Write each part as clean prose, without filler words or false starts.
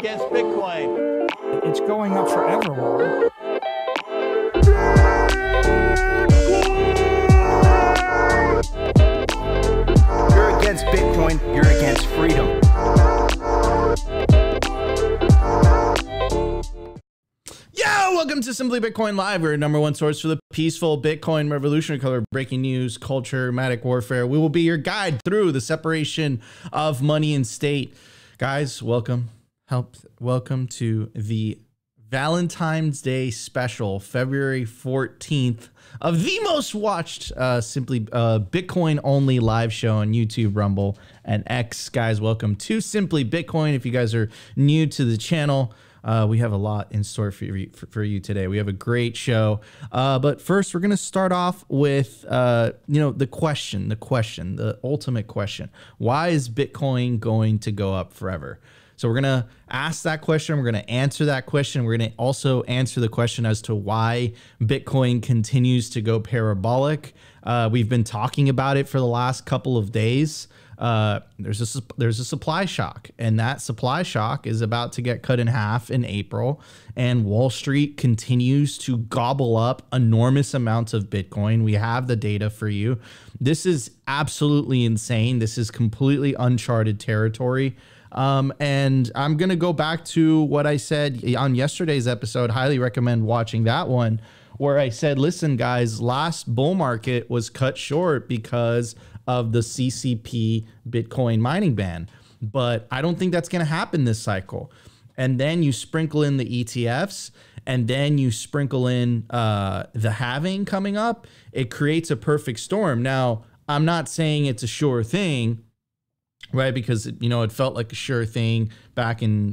against Bitcoin. It's going up forevermore. You're against Bitcoin, you're against freedom. Yo, welcome to Simply Bitcoin Live, your number one source for the peaceful Bitcoin revolutionary color, breaking news, culture, matic warfare. We will be your guide through the separation of money and state. Guys, welcome to the Valentine's Day special, February 14th, of the most watched Simply Bitcoin only live show on YouTube, Rumble, and X. Guys, welcome to Simply Bitcoin. If you guys are new to the channel, we have a lot in store for you today. We have a great show. But first, we're going to start off with, the ultimate question. Why is Bitcoin going to go up forever? So we're going to ask that question. We're going to answer that question. We're going to also answer the question as to why Bitcoin continues to go parabolic. We've been talking about it for the last couple of days. There's a supply shock, and that supply shock is about to get cut in half in April, and Wall Street continues to gobble up enormous amounts of Bitcoin. We have the data for you. This is absolutely insane. This is completely uncharted territory. And I'm going to go back to what I said on yesterday's episode. Highly recommend watching that one, where I said, listen, guys, last bull market was cut short because of the CCP Bitcoin mining ban. But I don't think that's going to happen this cycle. And then you sprinkle in the ETFs, and then you sprinkle in the halving coming up. It creates a perfect storm. Now, I'm not saying it's a sure thing, right? Because, it felt like a sure thing back in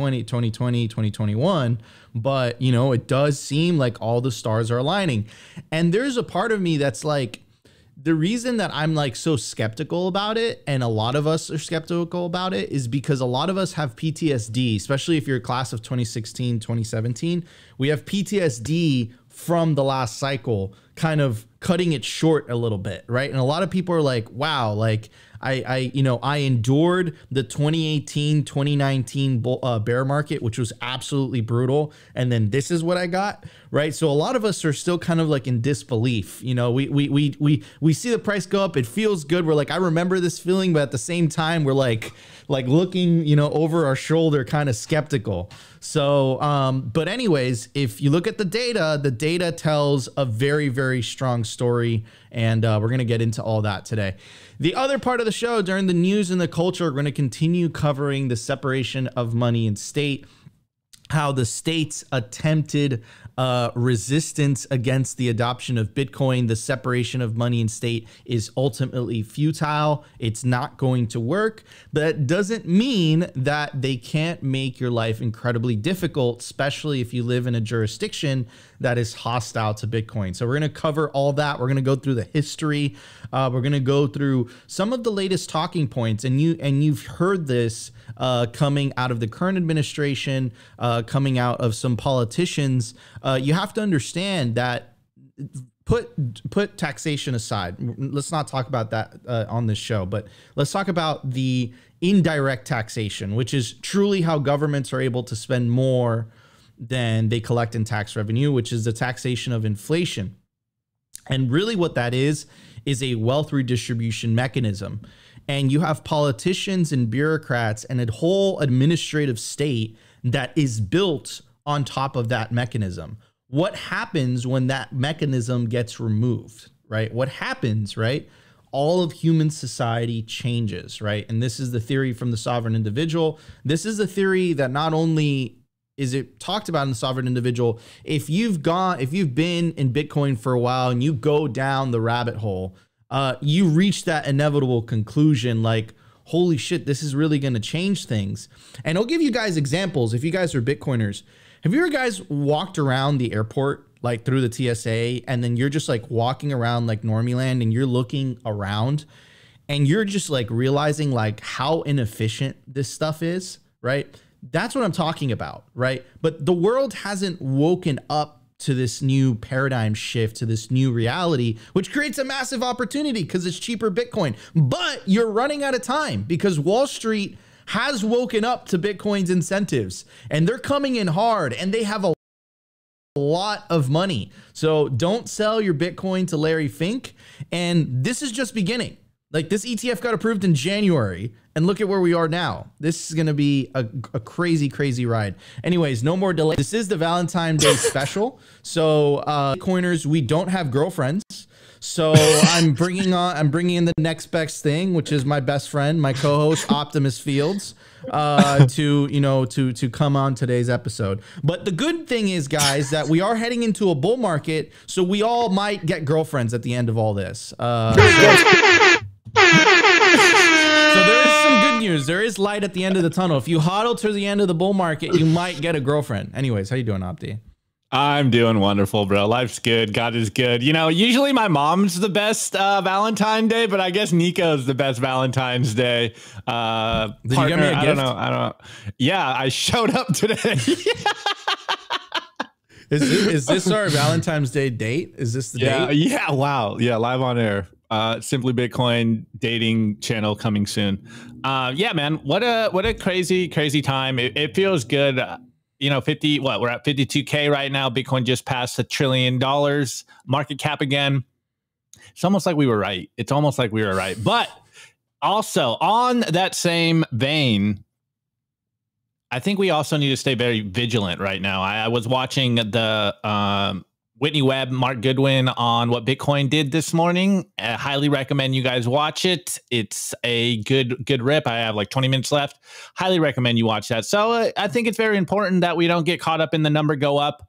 2021. But, it does seem like all the stars are aligning. And there's a part of me that's like, the reason that I'm like so skeptical about it, and a lot of us are skeptical about it, is because a lot of us have PTSD, especially if you're a class of 2016, 2017. We have PTSD from the last cycle, kind of cutting it short a little bit, right? And a lot of people are like, wow, like I endured the 2018, 2019 bear market, which was absolutely brutal. And then this is what I got, right? So a lot of us are still kind of like in disbelief. We see the price go up. It feels good. We're like, I remember this feeling, but at the same time, we're like looking, over our shoulder, kind of skeptical. So, but anyways, if you look at the data tells a very, very strong story. And we're going to get into all that today. The other part of the show, during the news and the culture, we're going to continue covering the separation of money and state, how the state's attempted resistance against the adoption of Bitcoin, the separation of money and state, is ultimately futile. It's not going to work. But that doesn't mean that they can't make your life incredibly difficult, especially if you live in a jurisdiction that is hostile to Bitcoin. So we're going to cover all that. We're going to go through the history. We're going to go through some of the latest talking points. And you've heard this coming out of the current administration, coming out of some politicians. You have to understand that put taxation aside. Let's not talk about that on this show, but let's talk about the indirect taxation, which is truly how governments are able to spend more than they collect in tax revenue, which is the taxation of inflation. And really what that is a wealth redistribution mechanism. And you have politicians and bureaucrats and a whole administrative state that is built on top of that mechanism. What happens when that mechanism gets removed, right? What happens, right? All of human society changes, right? And this is the theory from the sovereign individual. This is the theory that not only is it talked about in the sovereign individual, if you've been in Bitcoin for a while and you go down the rabbit hole, you reach that inevitable conclusion like, holy shit, this is really going to change things. And I'll give you guys examples. If you guys are Bitcoiners, have you ever guys walked around the airport, like through the TSA, and then you're just like walking around like Normie Land and you're looking around and you're just like realizing like how inefficient this stuff is, right? That's what I'm talking about, right? But the world hasn't woken up to this new paradigm shift, to this new reality, which creates a massive opportunity because it's cheaper Bitcoin. But you're running out of time because Wall Street has woken up to Bitcoin's incentives, and they're coming in hard, and they have a lot of money. So don't sell your Bitcoin to Larry Fink. And this is just beginning. Like, this ETF got approved in January, and look at where we are now. This is going to be a crazy, crazy ride. Anyways, no more delay. This is the Valentine's Day special. So Bitcoiners, we don't have girlfriends. So I'm bringing in the next best thing, which is my best friend, my co-host Optimus Fields, to come on today's episode. But the good thing is, guys, that we are heading into a bull market, so we all might get girlfriends at the end of all this. So there is some good news. There is light at the end of the tunnel. If you hodl to the end of the bull market, you might get a girlfriend. Anyways, how you doing, Opti? I'm doing wonderful, bro. Life's good. God is good. You know, usually my mom's the best Valentine's Day, but I guess Nico's the best Valentine's Day. Did you get me a gift? I don't know. Yeah, I showed up today. Is this our Valentine's Day date? Is this the date? Yeah. Wow. Yeah. Live on air. Simply Bitcoin dating channel coming soon. Yeah, man. What a crazy time. It feels good. You know, we're at 52K right now. Bitcoin just passed $1 trillion market cap again. It's almost like we were right. But also on that same vein, I think we also need to stay very vigilant right now. I was watching the Whitney Webb, Mark Goodwin on what Bitcoin did this morning. I highly recommend you guys watch it. It's a good rip. I have like 20 minutes left. Highly recommend you watch that. So I think it's very important that we don't get caught up in the number go up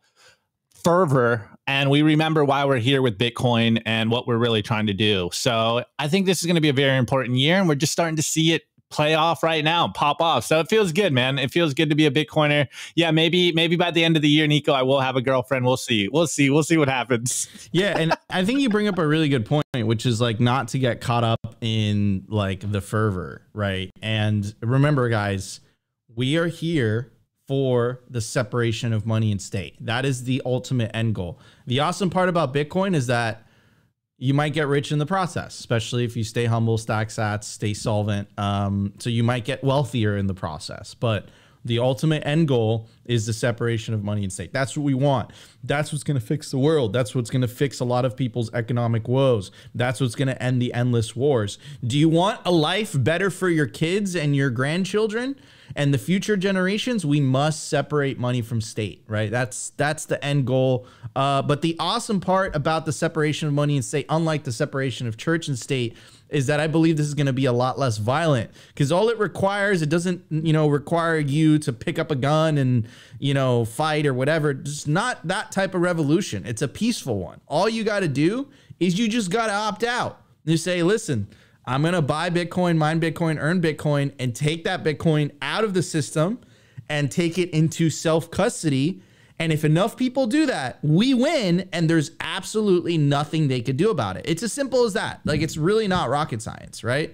fervor, and we remember why we're here with Bitcoin and what we're really trying to do. So I think this is going to be a very important year, and we're just starting to see it play off right now, pop off. So it feels good, man. It feels good to be a Bitcoiner. Yeah, maybe by the end of the year, Nico, I will have a girlfriend. We'll see what happens. Yeah, and I think you bring up a really good point, which is like not to get caught up in like the fervor, right? And remember, guys, we are here for the separation of money and state. That is the ultimate end goal. The awesome part about Bitcoin is that you might get rich in the process, especially if you stay humble, stack sats, stay solvent. So you might get wealthier in the process. But the ultimate end goal is the separation of money and state. That's what we want. That's what's going to fix the world. That's what's going to fix a lot of people's economic woes. That's what's going to end the endless wars. Do you want a life better for your kids and your grandchildren and the future generations? We must separate money from state, right? That's the end goal. But the awesome part about the separation of money and state, unlike the separation of church and state, is that I believe this is going to be a lot less violent, because all it requires, it doesn't, require you to pick up a gun and, fight or whatever. It's not that type of revolution. It's a peaceful one. All you got to do is you just got to opt out. You say, listen, I'm going to buy Bitcoin, mine Bitcoin, earn Bitcoin, and take that Bitcoin out of the system and take it into self-custody. And if enough people do that, we win, and there's absolutely nothing they could do about it. It's as simple as that. Like, it's really not rocket science, right?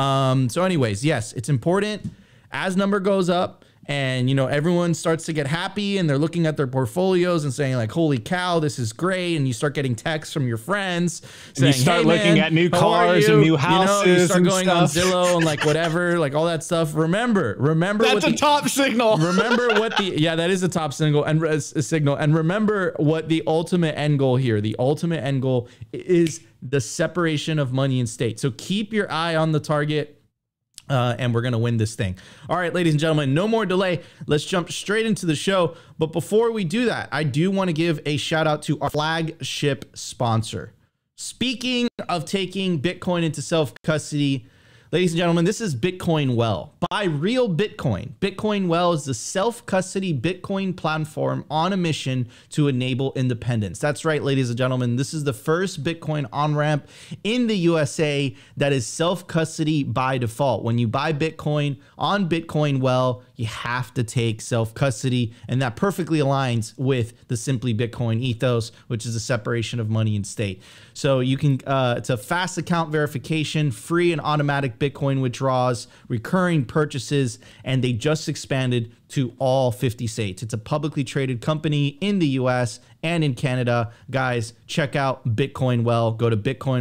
So anyways, yes, it's important as number goes up and, everyone starts to get happy and they're looking at their portfolios and saying like, holy cow, this is great. And you start getting texts from your friends saying, you start looking at new cars and new houses. You start and going stuff. on Zillow and like whatever, like all that stuff. Remember that's a top signal. Remember what that is a top signal and a signal. And remember what the ultimate end goal here. The ultimate end goal is the separation of money and state. So keep your eye on the target. And we're going to win this thing. All right, ladies and gentlemen, no more delay. Let's jump straight into the show. But before we do that, I do want to give a shout out to our flagship sponsor. Speaking of taking Bitcoin into self-custody, ladies and gentlemen, this is Bitcoin Well by Real Bitcoin. Bitcoin Well is the self-custody Bitcoin platform on a mission to enable independence. That's right, ladies and gentlemen. This is the first Bitcoin on-ramp in the USA that is self-custody by default. When you buy Bitcoin on Bitcoin Well, you have to take self-custody, and that perfectly aligns with the Simply Bitcoin ethos, which is the separation of money and state. So you can, it's a fast account verification, free and automatic Bitcoin withdrawals, recurring purchases, and they just expanded to all 50 states. It's a publicly traded company in the US and in Canada. Guys, check out Bitcoin Well. Go to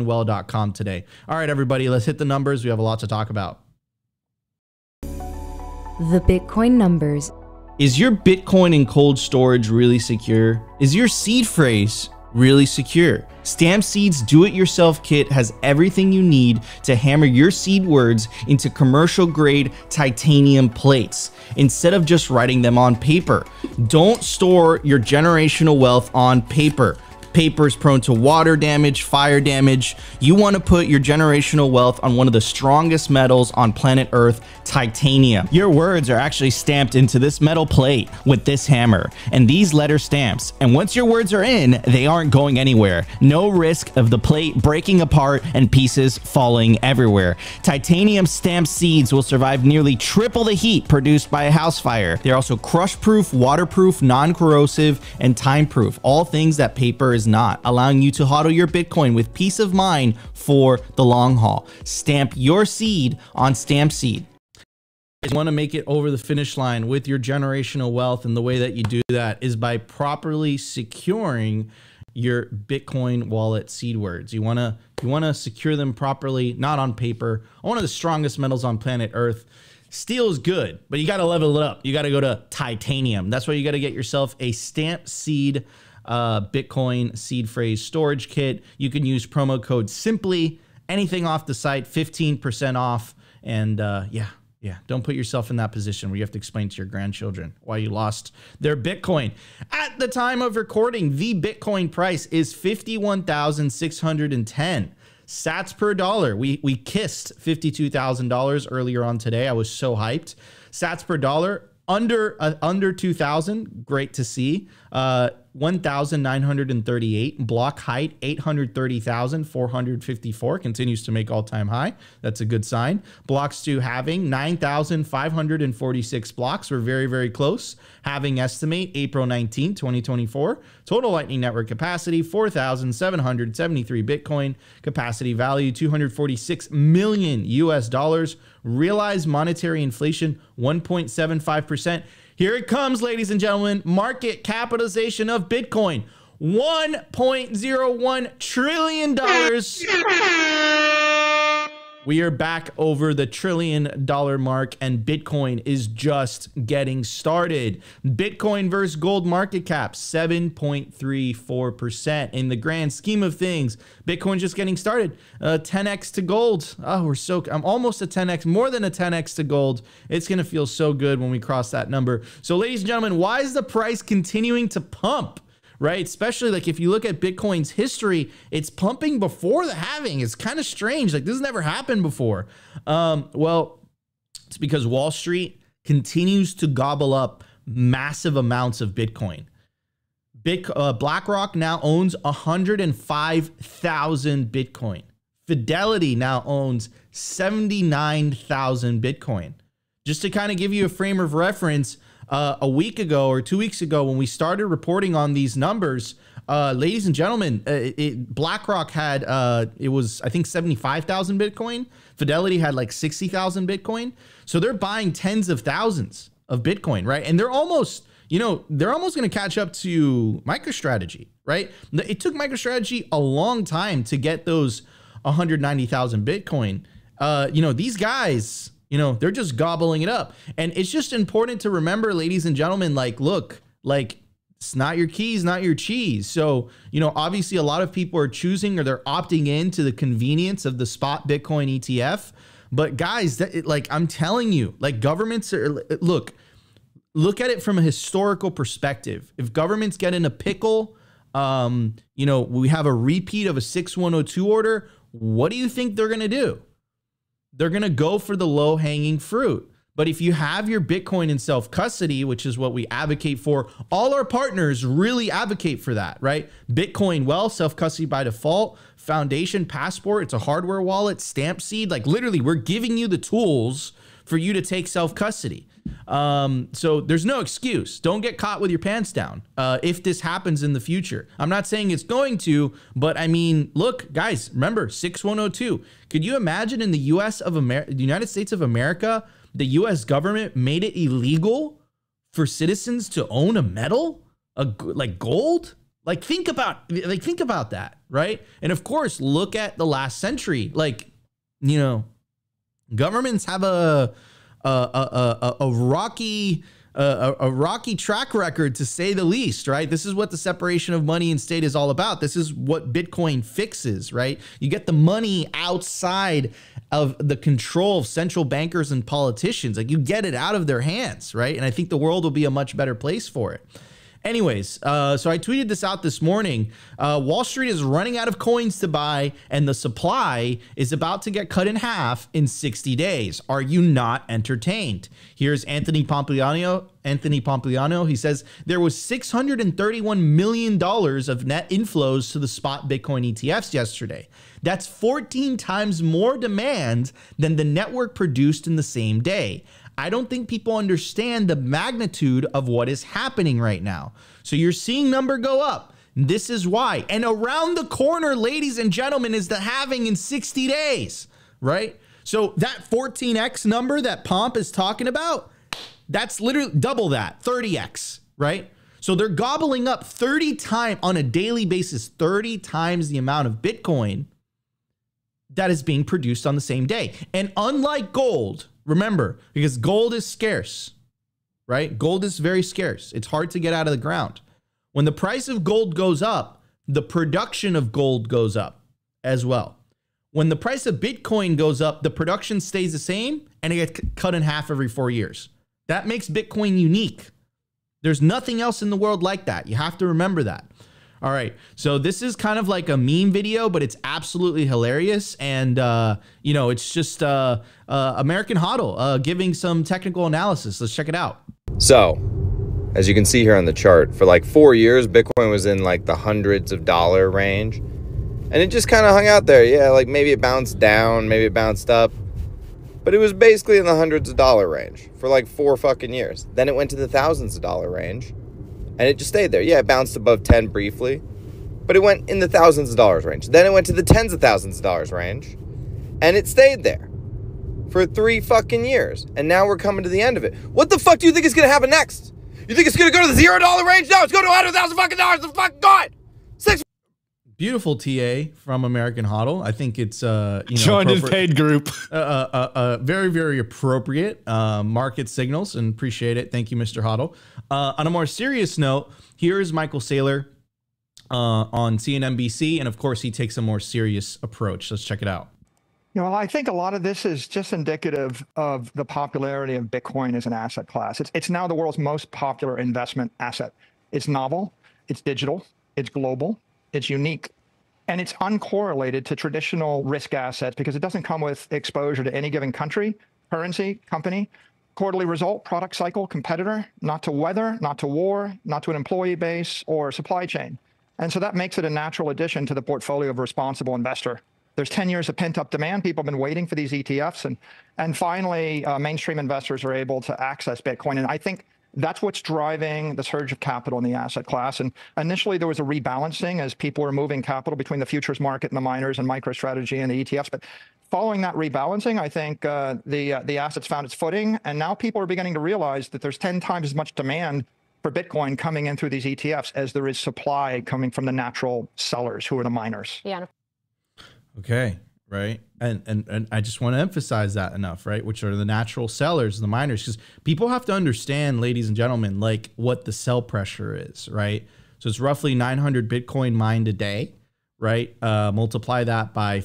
bitcoinwell.com today. All right, everybody, let's hit the numbers. We have a lot to talk about. The Bitcoin numbers. Is your Bitcoin in cold storage really secure? Is your seed phrase really secure? Stamp Seed's do-it-yourself kit has everything you need to hammer your seed words into commercial-grade titanium plates instead of just writing them on paper. Don't store your generational wealth on paper. Paper is prone to water damage, fire damage. You want to put your generational wealth on one of the strongest metals on planet Earth, titanium. Your words are actually stamped into this metal plate with this hammer and these letter stamps. And once your words are in, they aren't going anywhere. No risk of the plate breaking apart and pieces falling everywhere. Titanium stamped seeds will survive nearly triple the heat produced by a house fire. They're also crush-proof, waterproof, non-corrosive, and time-proof. All things that paper is not, allowing you to hodl your Bitcoin with peace of mind for the long haul. Stamp your seed on Stamp Seed. You want to make it over the finish line with your generational wealth, and the way that you do that is by properly securing your Bitcoin wallet seed words. You want to secure them properly, not on paper. One of the strongest metals on planet Earth. Steel is good, but you got to level it up. You got to go to titanium. That's why you got to get yourself a Stamp Seed Bitcoin seed phrase storage kit. You can use promo code SIMPLY. Anything off the site, 15% off. And yeah, don't put yourself in that position where you have to explain to your grandchildren why you lost their Bitcoin. At the time of recording, the Bitcoin price is $51,610 sats per dollar. We kissed $52,000 earlier on today. I was so hyped. Sats per dollar under 2,000. Great to see. 1,938. Block height 830,454, continues to make all-time high. That's a good sign. Blocks to halving 9,546 blocks. We're very, very close. Halving estimate April 19, 2024. Total Lightning Network capacity 4,773 Bitcoin. Capacity value 246 million US dollars. Realized monetary inflation 1.75%. Here it comes, ladies and gentlemen. Market capitalization of Bitcoin, $1.01 trillion. We are back over the $1 trillion mark, and Bitcoin is just getting started. Bitcoin versus gold market cap, 7.34%. In the grand scheme of things, Bitcoin just getting started. 10x to gold. Oh, I'm almost a 10x, more than a 10x to gold. It's going to feel so good when we cross that number. So, ladies and gentlemen, why is the price continuing to pump? Right? Especially like if you look at Bitcoin's history, it's pumping before the halving. It's kind of strange. Like this has never happened before. Well, it's because Wall Street continues to gobble up massive amounts of Bitcoin. BlackRock now owns 105,000 Bitcoin. Fidelity now owns 79,000 Bitcoin. Just to kind of give you a frame of reference, a week ago or 2 weeks ago when we started reporting on these numbers, ladies and gentlemen, BlackRock had, it was, I think, 75,000 Bitcoin. Fidelity had like 60,000 Bitcoin. So they're buying tens of thousands of Bitcoin, right? And they're almost, they're almost going to catch up to MicroStrategy, right? It took MicroStrategy a long time to get those 190,000 Bitcoin. These guys, they're just gobbling it up. And it's just important to remember, ladies and gentlemen, like, look, like, it's not your keys, not your cheese. So, obviously a lot of people are choosing, or they're opting in to the convenience of the spot Bitcoin ETF. But guys, I'm telling you, like, governments are, look at it from a historical perspective. If governments get in a pickle, we have a repeat of a 6102 order, what do you think they're going to do? They're going to go for the low-hanging fruit. But if you have your Bitcoin in self-custody, which is what we advocate for, all our partners really advocate for that, right? Bitcoin Well, self-custody by default, Foundation, Passport, it's a hardware wallet, Stamp Seed, like literally we're giving you the tools for you to take self-custody. So there's no excuse. Don't get caught with your pants down if this happens in the future. I'm not saying it's going to, but I mean, look, guys, remember 6102. Could you imagine in the the United States of America, the US government made it illegal for citizens to own a metal, like gold? Like think about that, right? And of course, look at the last century. Like, governments have a a rocky track record, to say the least, right? This is what the separation of money and state is all about. This is what Bitcoin fixes, right? You get the money outside of the control of central bankers and politicians. Like, you get it out of their hands, right? And I think the world will be a much better place for it. Anyways, so I tweeted this out this morning. Wall Street is running out of coins to buy, and the supply is about to get cut in half in 60 days. Are you not entertained? Here's Anthony Pompliano. He says there was $631 million of net inflows to the spot Bitcoin ETFs yesterday. That's 14 times more demand than the network produced in the same day. I don't think people understand the magnitude of what is happening right now. So you're seeing number go up. This is why. And around the corner, ladies and gentlemen, is the halving in 60 days, right? So that 14x number that Pomp is talking about, that's literally double that, 30x, right? So they're gobbling up 30 times on a daily basis, 30 times the amount of Bitcoin that is being produced on the same day. And unlike gold, remember, because gold is scarce, right? Gold is very scarce. It's hard to get out of the ground. When the price of gold goes up, the production of gold goes up as well. When the price of Bitcoin goes up, the production stays the same and it gets cut in half every 4 years. That makes Bitcoin unique. There's nothing else in the world like that. You have to remember that. All right, so this is kind of like a meme video, but it's absolutely hilarious. And, you know, it's just American HODL giving some technical analysis. Let's check it out. So, as you can see here on the chart, for like 4 years, Bitcoin was in like the hundreds of dollar range. And it just kind of hung out there. Yeah, like maybe it bounced down, maybe it bounced up. But it was basically in the hundreds of dollar range for like 4 fucking years. Then it went to the thousands of dollar range. And it just stayed there. Yeah, it bounced above 10 briefly, but it went in the thousands of dollars range. Then it went to the tens of thousands of dollars range, and it stayed there for 3 fucking years. And now we're coming to the end of it. What the fuck do you think is going to happen next? You think it's going to go to the $0 range? No, it's going to $100,000 fucking dollars. The fuck God. Beautiful TA from American HODL. I think it's you know, joined his paid group. Very, very appropriate market signals, and appreciate it. Thank you, Mr. HODL. On a more serious note, here is Michael Saylor on CNBC, and of course, he takes a more serious approach. Let's check it out. You know, I think a lot of this is just indicative of the popularity of Bitcoin as an asset class. It's now the world's most popular investment asset. It's novel, it's digital, it's global, it's unique, and it's uncorrelated to traditional risk assets because it doesn't come with exposure to any given country, currency, company, quarterly result, product cycle, competitor, not to weather, not to war, not to an employee base or supply chain. And so that makes it a natural addition to the portfolio of a responsible investor. There's 10 years of pent-up demand. People have been waiting for these ETFs, and finally, mainstream investors are able to access Bitcoin. And I think that's what's driving the surge of capital in the asset class. And initially, there was a rebalancing as people were moving capital between the futures market and the miners and MicroStrategy and the ETFs. But following that rebalancing, I think the assets found its footing. And now people are beginning to realize that there's 10 times as much demand for Bitcoin coming in through these ETFs as there is supply coming from the natural sellers, who are the miners. Yeah. Okay. Right. And I just want to emphasize that enough, right? Which are the natural sellers, the miners, because people have to understand, ladies and gentlemen, like what the sell pressure is, right? So it's roughly 900 Bitcoin mined a day, right? Multiply that by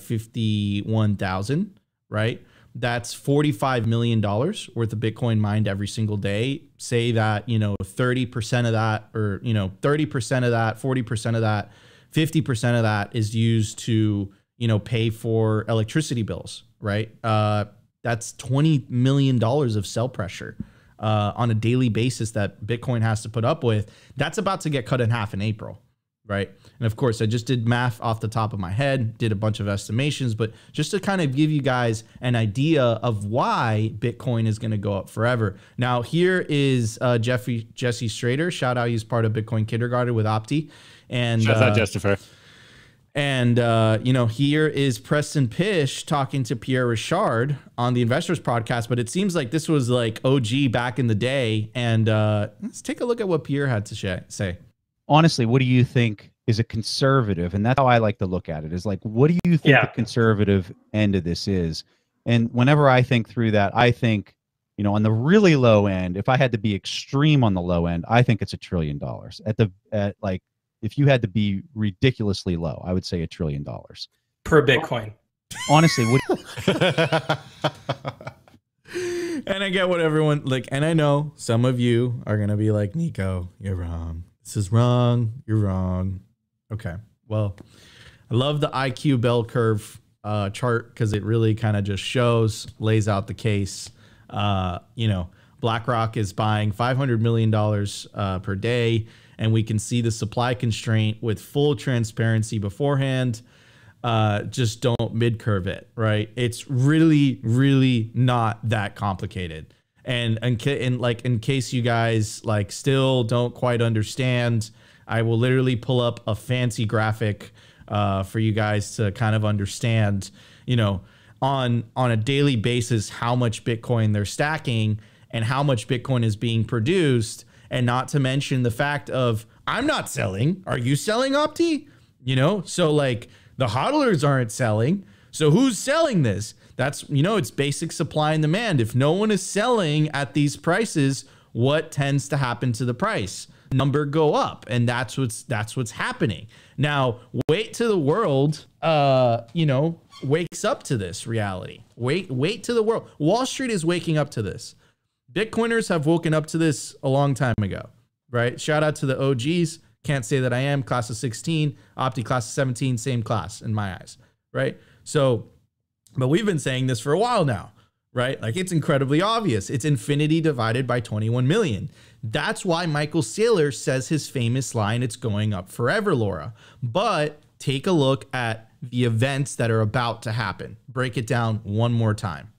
51,000, right? That's $45 million worth of Bitcoin mined every single day. Say that, you know, 30% of that, or, you know, 30% of that, 40% of that, 50% of that is used to, you know, pay for electricity bills, right? That's $20 million of sell pressure on a daily basis that Bitcoin has to put up with. That's about to get cut in half in April, right? And of course, I just did math off the top of my head, did a bunch of estimations, but just to kind of give you guys an idea of why Bitcoin is going to go up forever. Now, here is Jesse Strader. Shout out, he's part of Bitcoin Kindergarten with Opti. And shout out, Justifer. And, you know, here is Preston Pish talking to Pierre Richard on the Investors Podcast, but it seems like this was like OG back in the day. And let's take a look at what Pierre had to say. Honestly, what do you think is a conservative? And that's how I like to look at it, is like, what do you think the conservative end of this is? And whenever I think through that, I think You know, on the really low end, if I had to be extreme on the low end, I think it's $1 trillion. At like, if you had to be ridiculously low, I would say $1 trillion per Bitcoin. Honestly, And I get what everyone like, and I know some of you are gonna be like, Nico, you're wrong. This is wrong. You're wrong. Okay. Well, I love the IQ bell curve chart because it really kind of just lays out the case. You know, BlackRock is buying $500 million per day, and we can see the supply constraint with full transparency beforehand. Just don't mid-curve it, right? It's really, really not that complicated. And in case you guys like still don't quite understand, I will literally pull up a fancy graphic for you guys to kind of understand, you know, on a daily basis how much Bitcoin they're stacking and how much Bitcoin is being produced, and not to mention the fact of I'm not selling. Are you selling, Opti? You know, so like the hodlers aren't selling. So who's selling this? That's, you know, it's basic supply and demand. If no one is selling at these prices, what tends to happen to the price? Number go up, and that's what's happening. Now, wait till the world, you know, wakes up to this reality. Wait till the world. Wall Street is waking up to this. Bitcoiners have woken up to this a long time ago, right? Shout out to the OGs. Can't say that I am. Class of 16, Opti class of 17, same class in my eyes, right? So, but we've been saying this for a while now, right? Like, it's incredibly obvious. It's infinity divided by 21 million. That's why Michael Saylor says his famous line, it's going up forever, Laura. But take a look at the events that are about to happen. Break it down one more time.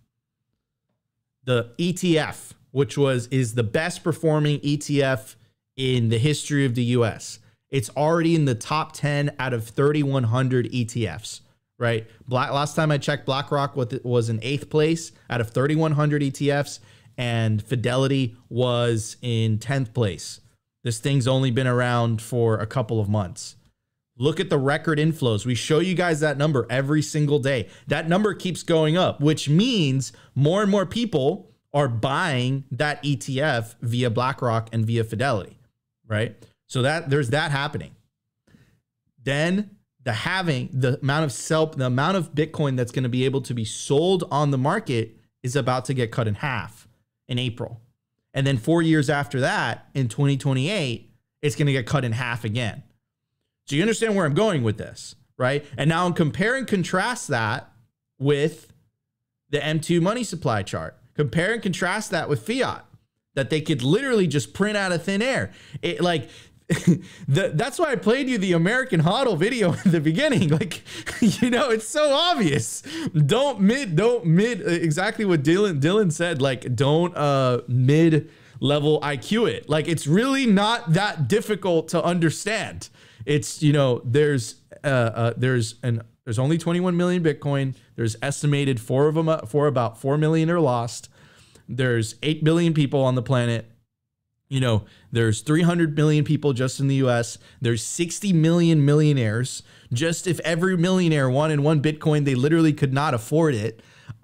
The ETF, which is the best performing ETF in the history of the US. It's already in the top 10 out of 3,100 ETFs, right? Last time I checked, BlackRock was in 8th place out of 3,100 ETFs, and Fidelity was in 10th place. This thing's only been around for a couple of months. Look at the record inflows. We show you guys that number every single day. That number keeps going up, which means more and more people are buying that ETF via BlackRock and via Fidelity, right? So that there's that happening. Then the amount of Bitcoin that's going to be able to be sold on the market is about to get cut in half in April. And then 4 years after that, in 2028, it's going to get cut in half again. So you understand where I'm going with this, right? And now compare and contrast that with the M2 money supply chart. Compare and contrast that with fiat, that they could literally just print out of thin air. It like that's why I played you the American HODL video in the beginning. Like, you know, it's so obvious. Don't mid exactly what Dylan said. Like, don't mid level IQ it. Like, it's really not that difficult to understand. It's, you know, there's only 21 million Bitcoin. There's estimated for about 4 million are lost. There's 8 billion people on the planet. You know, there's 300 million people just in the US. There's 60 million millionaires. Just if every millionaire wanted one Bitcoin, they literally could not afford it.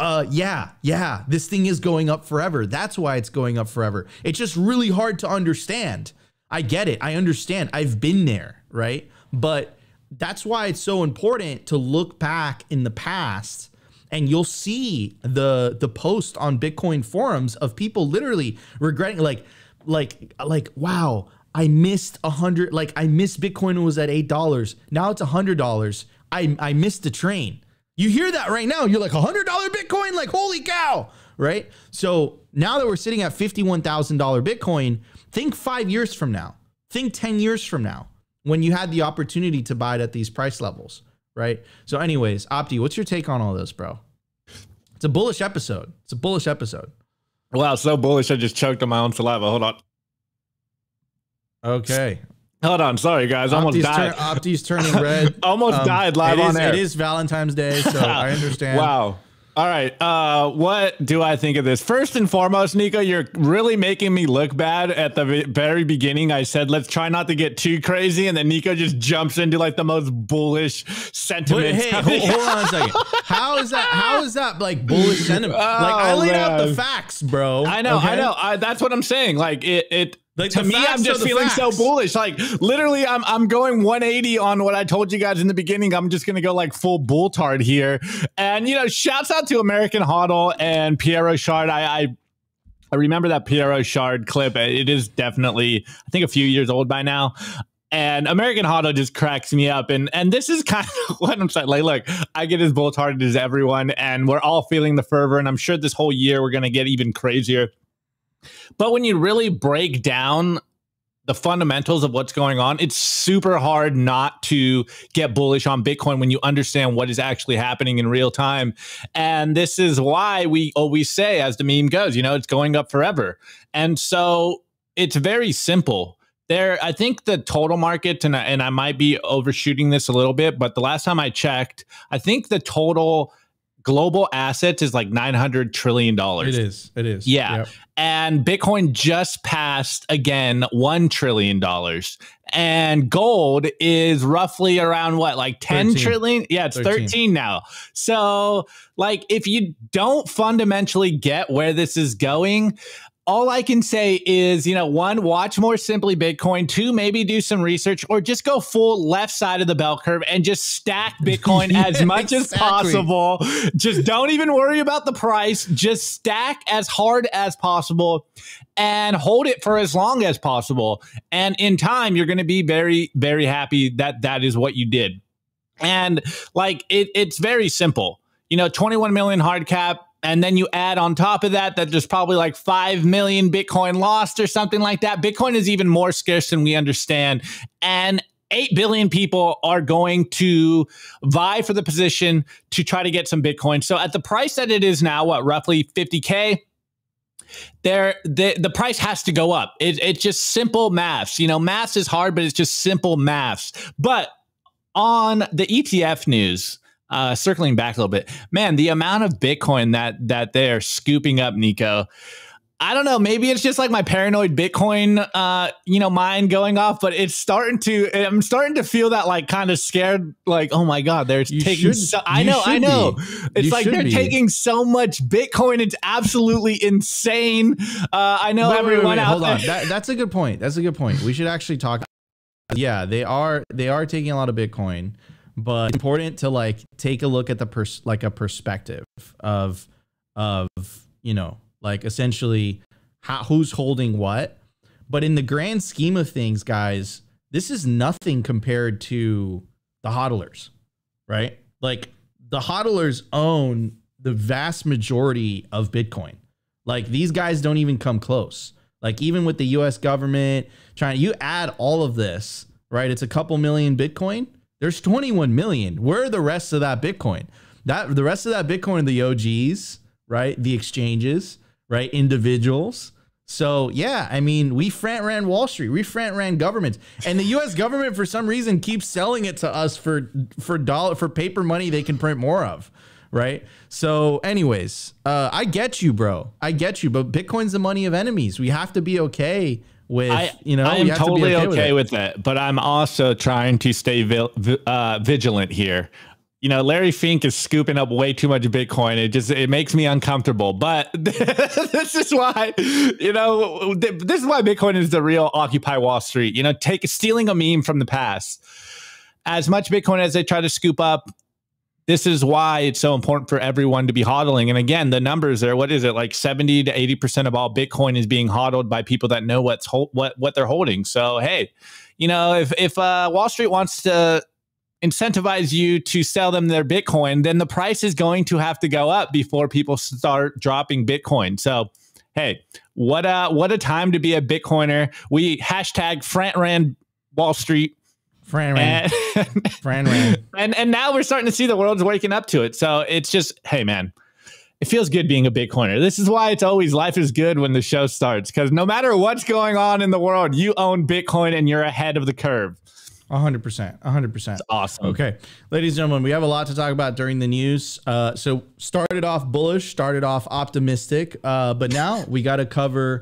Yeah, this thing is going up forever. That's why it's going up forever. It's just really hard to understand. I get it. I understand. I've been there, right? But that's why it's so important to look back in the past, and you'll see the post on Bitcoin forums of people literally regretting, like, wow, I missed 100. Like, I missed Bitcoin when it was at $8. Now it's $100. I missed the train. You hear that right now. You're like, $100 Bitcoin? Like, holy cow, right? So now that we're sitting at $51,000 Bitcoin, think 5 years from now. Think 10 years from now, when you had the opportunity to buy it at these price levels, right? So anyways, Opti, what's your take on all this, bro? It's a bullish episode. It's a bullish episode. Wow, so bullish I just choked on my own saliva. Hold on. Okay. Hold on. Sorry, guys. Almost died. Opti's turning red. Almost died live on air. It is Valentine's Day, so I understand. Wow. All right. What do I think of this? First and foremost, Nico, you're really making me look bad. At the very beginning, I said, let's try not to get too crazy. And then Nico just jumps into like the most bullish sentiment. Hey, hold on a second. How is that like bullish sentiment? Like I laid out the facts, bro. I know. Okay? I know. That's what I'm saying. Like it Like to me, I'm just feeling so bullish. Like literally, I'm going 180 on what I told you guys in the beginning. I'm just gonna go like full bull-tard here. And you know, shouts out to American HODL and Pierre Rochard. I remember that Pierre Rochard clip. It is definitely, I think, a few years old by now. And American HODL just cracks me up. And this is kind of what I'm saying. Like, look, I get as bull-tarded as everyone, and we're all feeling the fervor. And I'm sure this whole year we're gonna get even crazier. But when you really break down the fundamentals of what's going on, it's super hard not to get bullish on Bitcoin when you understand what is actually happening in real time. And this is why we always say, as the meme goes, you know, it's going up forever. And so it's very simple. I think the total market, and I might be overshooting this a little bit, but the last time I checked, I think the total global assets is like $900 trillion. It is. Yeah. Yep. And Bitcoin just passed again $1 trillion. And gold is roughly around what, like 10 trillion? Yeah, it's 13 now. So like if you don't fundamentally get where this is going, all I can say is, you know, one, watch more Simply Bitcoin. Two, maybe do some research, or just go full left side of the bell curve and just stack Bitcoin as much as possible. Just don't even worry about the price. Just stack as hard as possible and hold it for as long as possible. And in time, you're going to be very, very happy that that is what you did. And like, it's very simple. You know, 21 million hard cap. And then you add on top of that there's probably like 5 million Bitcoin lost or something like that. Bitcoin is even more scarce than we understand. And 8 billion people are going to vie for the position to try to get some Bitcoin. So at the price that it is now, what, roughly 50K? The price has to go up. It's just simple maths. You know, maths is hard, but it's just simple maths. But on the ETF news, circling back a little bit, man, the amount of Bitcoin that they're scooping up, Nico, I don't know, maybe it's just like my paranoid Bitcoin, mind going off, but I'm starting to feel that like kind of scared, like, oh my God, they're taking, I know. It's like they're taking so much Bitcoin. It's absolutely insane. I know everyone out there. Hold on. That's a good point. We should actually talk. Yeah, they are taking a lot of Bitcoin. But it's important to like take a look at the perspective of you know, like essentially who's holding what. But in the grand scheme of things, guys, this is nothing compared to the hodlers, right? Like the hodlers own the vast majority of Bitcoin. Like these guys don't even come close. Like even with the US government you add all of this, right? It's a couple million Bitcoin. There's 21 million. Where are the rest of that Bitcoin? The rest of that Bitcoin are the OGs, right? The exchanges, right? Individuals. So yeah, I mean, we front ran Wall Street, we front ran governments, and the U.S. government for some reason keeps selling it to us for paper money they can print more of, right? So, anyways, I get you, bro. I get you, but Bitcoin's the money of enemies. We have to be okay with, I am totally okay with it, but I'm also trying to stay vigilant here. You know, Larry Fink is scooping up way too much Bitcoin. It makes me uncomfortable. But this is why, you know, this is why Bitcoin is the real Occupy Wall Street. You know, stealing a meme from the past. As much Bitcoin as they try to scoop up, this is why it's so important for everyone to be hodling. And again, the numbers are, what is it, like 70 to 80% of all Bitcoin is being hodled by people that know what they're holding. So, hey, you know, if Wall Street wants to incentivize you to sell them their Bitcoin, then the price is going to have to go up before people start dropping Bitcoin. So, hey, what a time to be a Bitcoiner. We hashtag Front Ran Wall Street. Fran Ran. And now we're starting to see the world's waking up to it. So it's just, hey, man, it feels good being a Bitcoiner. This is why it's always life is good when the show starts, because no matter what's going on in the world, you own Bitcoin and you're ahead of the curve. 100%. 100%. It's awesome. Okay, ladies and gentlemen, we have a lot to talk about during the news. So started off bullish, started off optimistic, but now we got to cover.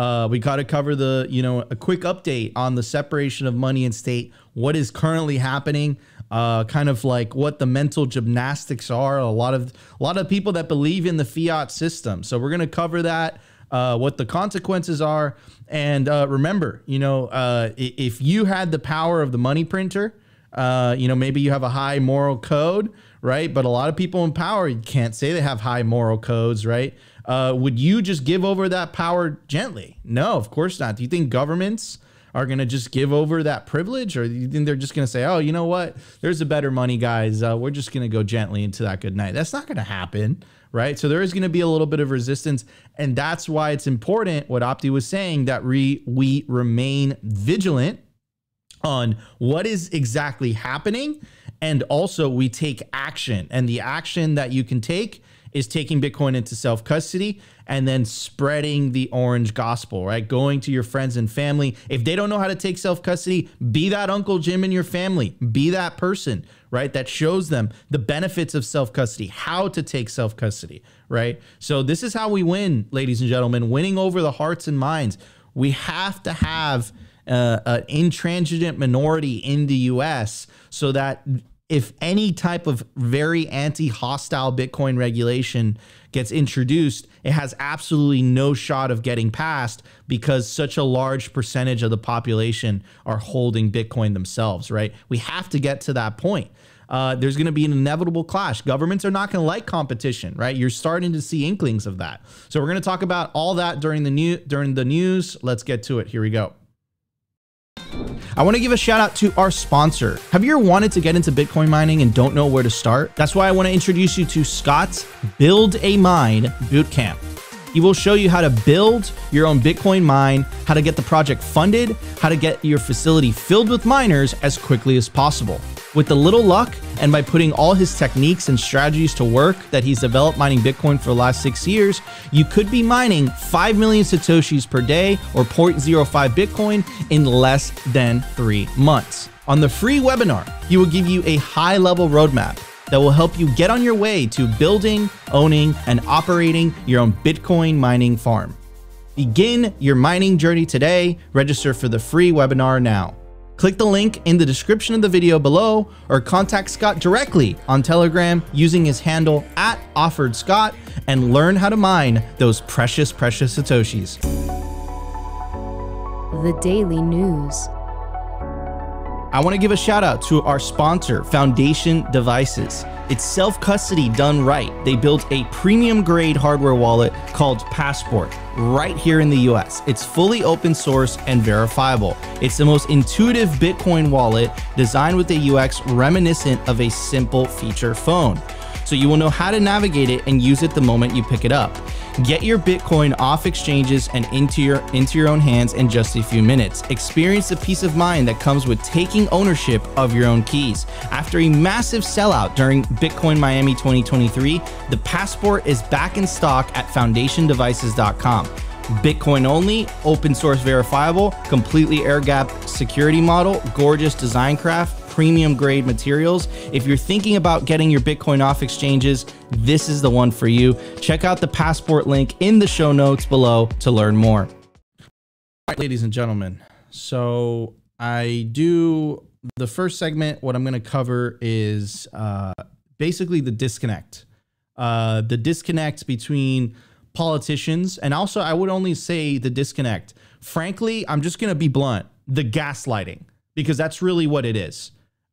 A quick update on the separation of money and state. What is currently happening? Kind of like what the mental gymnastics are. A lot of people that believe in the fiat system. So we're gonna cover that. What the consequences are, and remember, if you had the power of the money printer, maybe you have a high moral code, right? But a lot of people in power, you can't say they have high moral codes, right? Would you just give over that power gently? No, of course not. Do you think governments are going to just give over that privilege, or do you think they're just going to say, oh, you know what? There's a better money, guys. We're just going to go gently into that good night. That's not going to happen. Right. So there is going to be a little bit of resistance. And that's why it's important what Opti was saying, that we remain vigilant on what is exactly happening. And also we take action. And the action that you can take is taking Bitcoin into self-custody and then spreading the orange gospel, right? Going to your friends and family. If they don't know how to take self-custody, be that Uncle Jim in your family. Be that person, right? That shows them the benefits of self-custody, how to take self-custody, right? So this is how we win, ladies and gentlemen, winning over the hearts and minds. We have to have an intransigent minority in the US so that if any type of very anti-hostile Bitcoin regulation gets introduced, it has absolutely no shot of getting passed because such a large percentage of the population are holding Bitcoin themselves, right? We have to get to that point. There's going to be an inevitable clash. Governments are not going to like competition, right? You're starting to see inklings of that. So we're going to talk about all that during the news. Let's get to it. Here we go. I want to give a shout out to our sponsor. Have you ever wanted to get into Bitcoin mining and don't know where to start? That's why I want to introduce you to Scott's Build a Mine Bootcamp. He will show you how to build your own Bitcoin mine, how to get the project funded, how to get your facility filled with miners as quickly as possible. With a little luck, and by putting all his techniques and strategies to work that he's developed mining Bitcoin for the last 6 years, you could be mining 5 million Satoshis per day or 0.05 Bitcoin in less than 3 months. On the free webinar, he will give you a high-level roadmap that will help you get on your way to building, owning, and operating your own Bitcoin mining farm. Begin your mining journey today. Register for the free webinar now. Click the link in the description of the video below or contact Scott directly on Telegram using his handle @OfferedScott and learn how to mine those precious, precious Satoshis. The Daily News. I want to give a shout out to our sponsor, Foundation Devices. It's self-custody done right. They built a premium grade hardware wallet called Passport right here in the US. It's fully open source and verifiable. It's the most intuitive Bitcoin wallet designed with a UX reminiscent of a simple feature phone. So you will know how to navigate it and use it the moment you pick it up. Get your Bitcoin off exchanges and into your own hands in just a few minutes. Experience the peace of mind that comes with taking ownership of your own keys. After a massive sellout during Bitcoin Miami 2023, the Passport is back in stock at foundationdevices.com. Bitcoin only, open source verifiable, completely air-gapped security model, gorgeous design craft, premium grade materials. If you're thinking about getting your Bitcoin off exchanges, this is the one for you. Check out the Passport link in the show notes below to learn more. All right, ladies and gentlemen. So the first segment, what I'm going to cover is basically the disconnect. The disconnect between politicians, and also I would only say the disconnect. Frankly, I'm just going to be blunt, the gaslighting, because that's really what it is.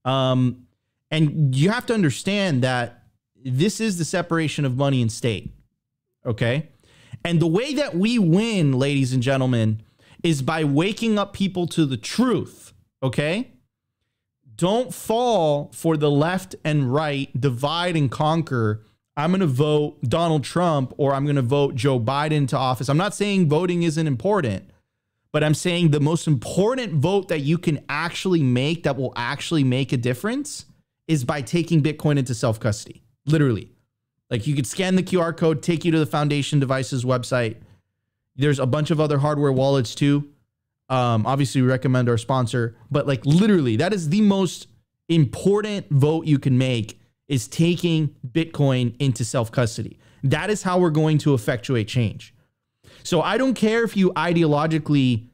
And you have to understand that this is the separation of money and state. Okay. And the way that we win, ladies and gentlemen, is by waking up people to the truth. Okay. Don't fall for the left and right, divide and conquer. I'm going to vote Donald Trump or I'm going to vote Joe Biden to office. I'm not saying voting isn't important, but I'm saying the most important vote that you can actually make that will actually make a difference is by taking Bitcoin into self-custody. Literally. Like you could scan the QR code, take you to the Foundation Devices website. There's a bunch of other hardware wallets too. Obviously, we recommend our sponsor, but like literally, that is the most important vote you can make, is taking Bitcoin into self-custody. That is how we're going to effectuate change. So I don't care if you ideologically,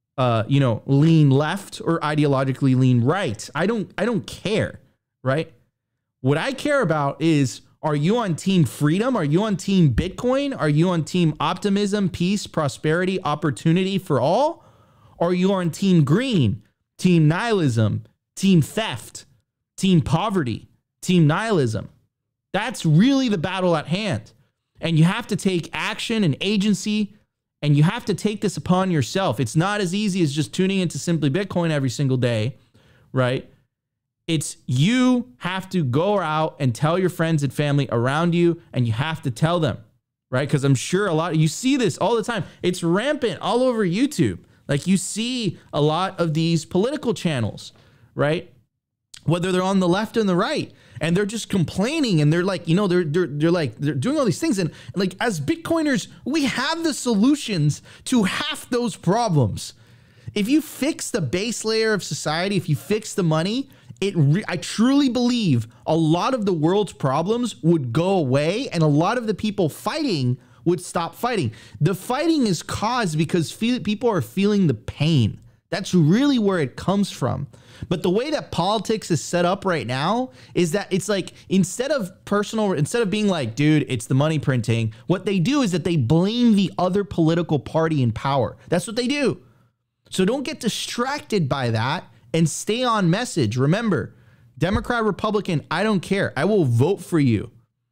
lean left or ideologically lean right. I don't care, right? What I care about is, are you on team freedom? Are you on team Bitcoin? Are you on team optimism, peace, prosperity, opportunity for all? Or are you on team green, team nihilism, team theft, team poverty, team nihilism? That's really the battle at hand. And you have to take action and agency, and you have to take this upon yourself. It's not as easy as just tuning into Simply Bitcoin every single day, right? It's you have to go out and tell your friends and family around you, and you have to tell them, right? Because I'm sure you see this all the time. It's rampant all over YouTube. Like, you see a lot of these political channels, right? Whether they're on the left and the right, and they're just complaining, and they're like, they're doing all these things. And like, as Bitcoiners, we have the solutions to half those problems. If you fix the base layer of society, if you fix the money, I truly believe a lot of the world's problems would go away, and a lot of the people fighting would stop fighting. The fighting is caused because people are feeling the pain. That's really where it comes from. But the way that politics is set up right now is that it's like, instead of being like, dude, it's the money printing, what they do is that they blame the other political party in power. That's what they do. So don't get distracted by that, and stay on message. Remember, Democrat, Republican, I don't care. I will vote for you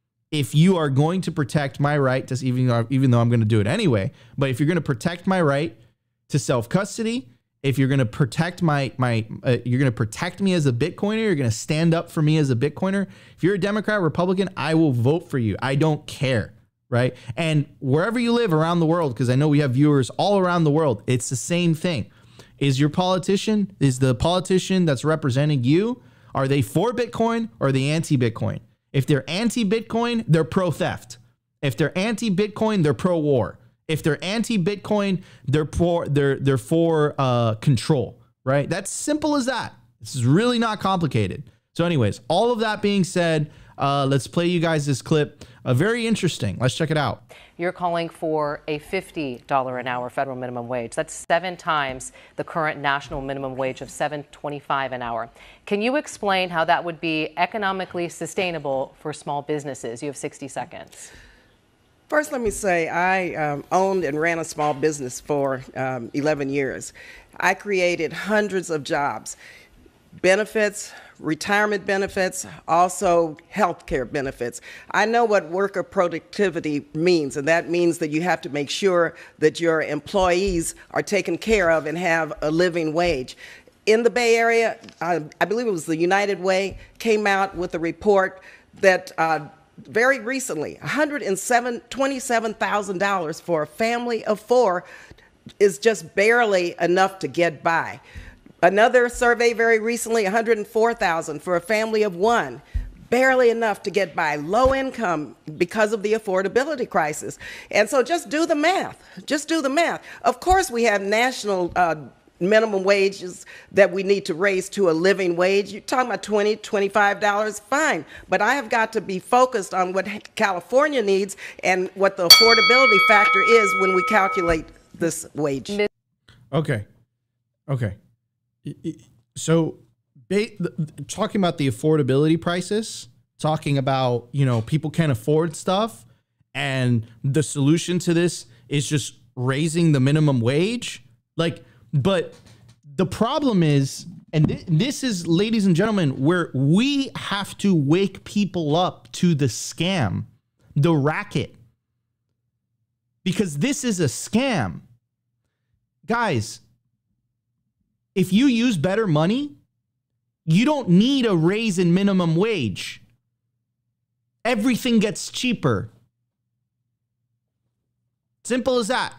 if you are going to protect my right to, even though I'm going to do it anyway, but if you're going to protect my right to self-custody, if you're going to protect you're going to protect me as a Bitcoiner, you're going to stand up for me as a Bitcoiner. If you're a Democrat, Republican, I will vote for you. I don't care, right? And wherever you live around the world, because I know we have viewers all around the world, it's the same thing. Is the politician that's representing you, are they for Bitcoin or are they anti-Bitcoin? If they're anti-Bitcoin, they're pro-theft. If they're anti-Bitcoin, they're pro-war. If they're anti-Bitcoin, they're for control, right? That's simple as that. This is really not complicated. So anyways, all of that being said, let's play you guys this clip. Very interesting. Let's check it out. You're calling for a $50 an hour federal minimum wage. That's 7 times the current national minimum wage of $7.25 an hour. Can you explain how that would be economically sustainable for small businesses? You have 60 seconds. First, let me say I owned and ran a small business for 11 years. I created hundreds of jobs, benefits, retirement benefits, also health care benefits. I know what worker productivity means, and that means that you have to make sure that your employees are taken care of and have a living wage. In the Bay Area, I believe it was the United Way, came out with a report that very recently, $127,000 for a family of 4 is just barely enough to get by. Another survey very recently, $104,000 for a family of 1, barely enough to get by. Low income because of the affordability crisis. And so just do the math. Just do the math. Of course, we have national minimum wages that we need to raise to a living wage. You're talking about $20, $25, fine. But I have got to be focused on what California needs and what the affordability factor is when we calculate this wage. Okay. So talking about the affordability crisis, talking about, people can't afford stuff, and the solution to this is just raising the minimum wage. But the problem is, and this is, ladies and gentlemen, where we have to wake people up to the scam, the racket, because this is a scam. Guys, if you use better money, you don't need a raise in minimum wage. Everything gets cheaper. Simple as that.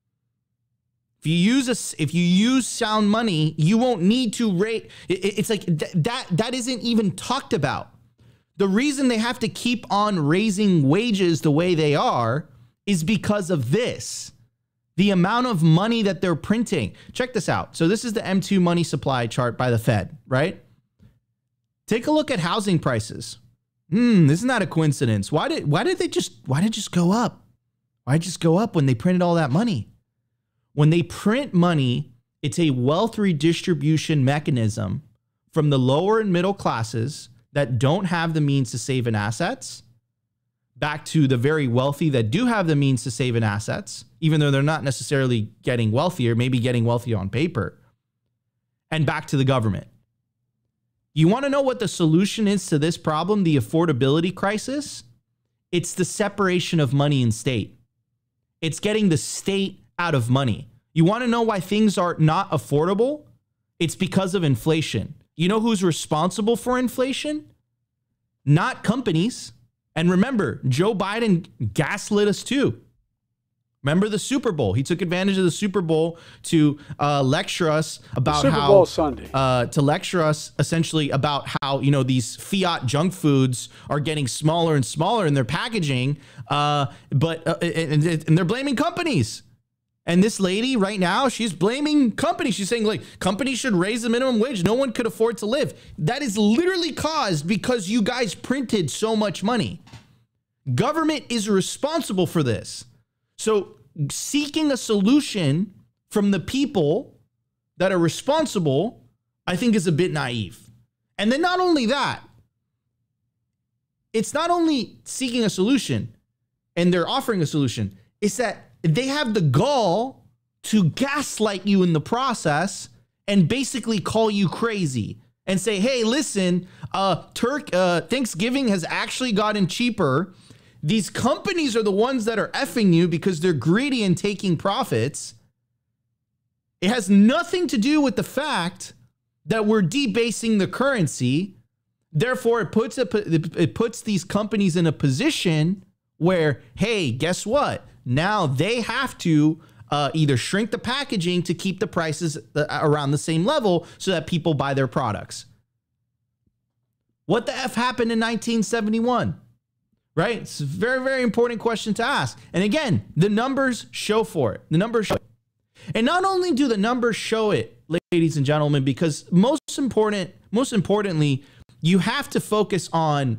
If you use sound money, you won't need to rate. It's like that isn't even talked about. The reason they have to keep on raising wages the way they are is because of this. The amount of money that they're printing. Check this out. So this is the M2 money supply chart by the Fed, right? Take a look at housing prices. Isn't that a coincidence? Why did it just go up? Why did it just go up when they printed all that money? When they print money, it's a wealth redistribution mechanism from the lower and middle classes that don't have the means to save in assets back to the very wealthy that do have the means to save in assets, even though they're not necessarily getting wealthier, maybe getting wealthier on paper, and back to the government. You want to know what the solution is to this problem, the affordability crisis? It's the separation of money and state. It's getting the state out of money. You want to know why things are not affordable? It's because of inflation. You know who's responsible for inflation? Not companies. And remember, Joe Biden gaslit us too. Remember the Super Bowl? He took advantage of the Super Bowl to lecture us about Super Bowl Sunday. To lecture us essentially about how, you know, these fiat junk foods are getting smaller and smaller in their packaging, and they're blaming companies. And this lady right now, she's blaming companies. She's saying, like, companies should raise the minimum wage. No one could afford to live. That is literally caused because you guys printed so much money. Government is responsible for this. So seeking a solution from the people that are responsible, I think, is a bit naive. And then not only that, it's not only seeking a solution and they're offering a solution, it's that they have the gall to gaslight you in the process and basically call you crazy and say, hey, listen, Thanksgiving has actually gotten cheaper. These companies are the ones that are effing you because they're greedy and taking profits. It has nothing to do with the fact that we're debasing the currency. Therefore, it puts these companies in a position where, hey, guess what? Now they have to either shrink the packaging to keep the prices around the same level so that people buy their products. What the F happened in 1971? Right? It's a very, very important question to ask. And again, the numbers show for it. The numbers show it. And not only do the numbers show it, ladies and gentlemen, because most importantly, you have to focus on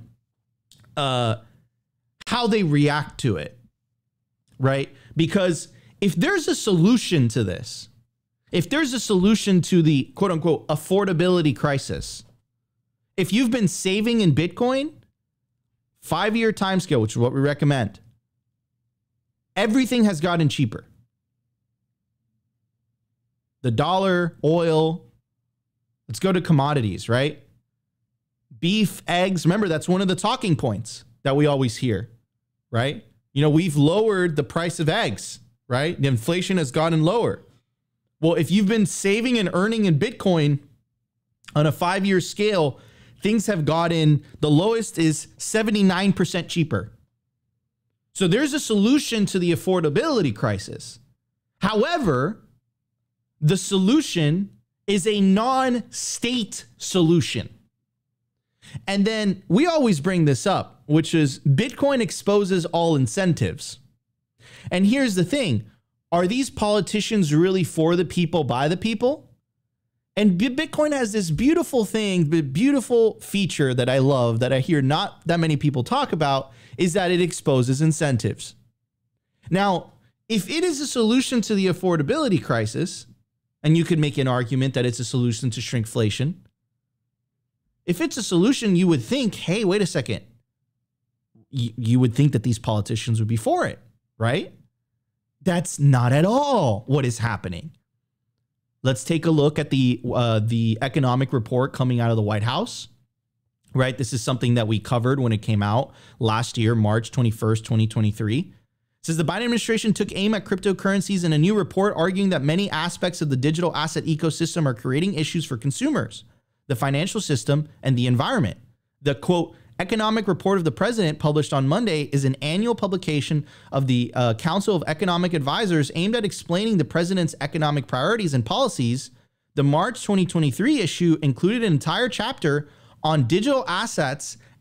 how they react to it. Right? Because if there's a solution to this, if there's a solution to the quote unquote affordability crisis, if you've been saving in Bitcoin, 5-year time scale, which is what we recommend, everything has gotten cheaper. The dollar, oil, let's go to commodities, right? Beef, eggs, remember that's one of the talking points that we always hear, right? You know, we've lowered the price of eggs, right? The inflation has gotten lower. Well, if you've been saving and earning in Bitcoin on a 5-year scale, things have gotten, the lowest is 79% cheaper. So there's a solution to the affordability crisis. However, the solution is a non-state solution. And then we always bring this up, which is Bitcoin exposes all incentives. And here's the thing. Are these politicians really for the people, by the people? And Bitcoin has this beautiful thing, beautiful feature that I love, that I hear not that many people talk about, is that it exposes incentives. Now, if it is a solution to the affordability crisis, and you could make an argument that it's a solution to shrinkflation, if it's a solution, you would think, hey, wait a second. You would think that these politicians would be for it, right? That's not at all what is happening. Let's take a look at the economic report coming out of the White House, right? This is something that we covered when it came out last year, March 21st, 2023. It says the Biden administration took aim at cryptocurrencies in a new report, arguing that many aspects of the digital asset ecosystem are creating issues for consumers, the financial system, and the environment. The quote, economic report of the president, published on Monday, is an annual publication of the Council of Economic Advisors aimed at explaining the president's economic priorities and policies. The March 2023 issue included an entire chapter on digital assets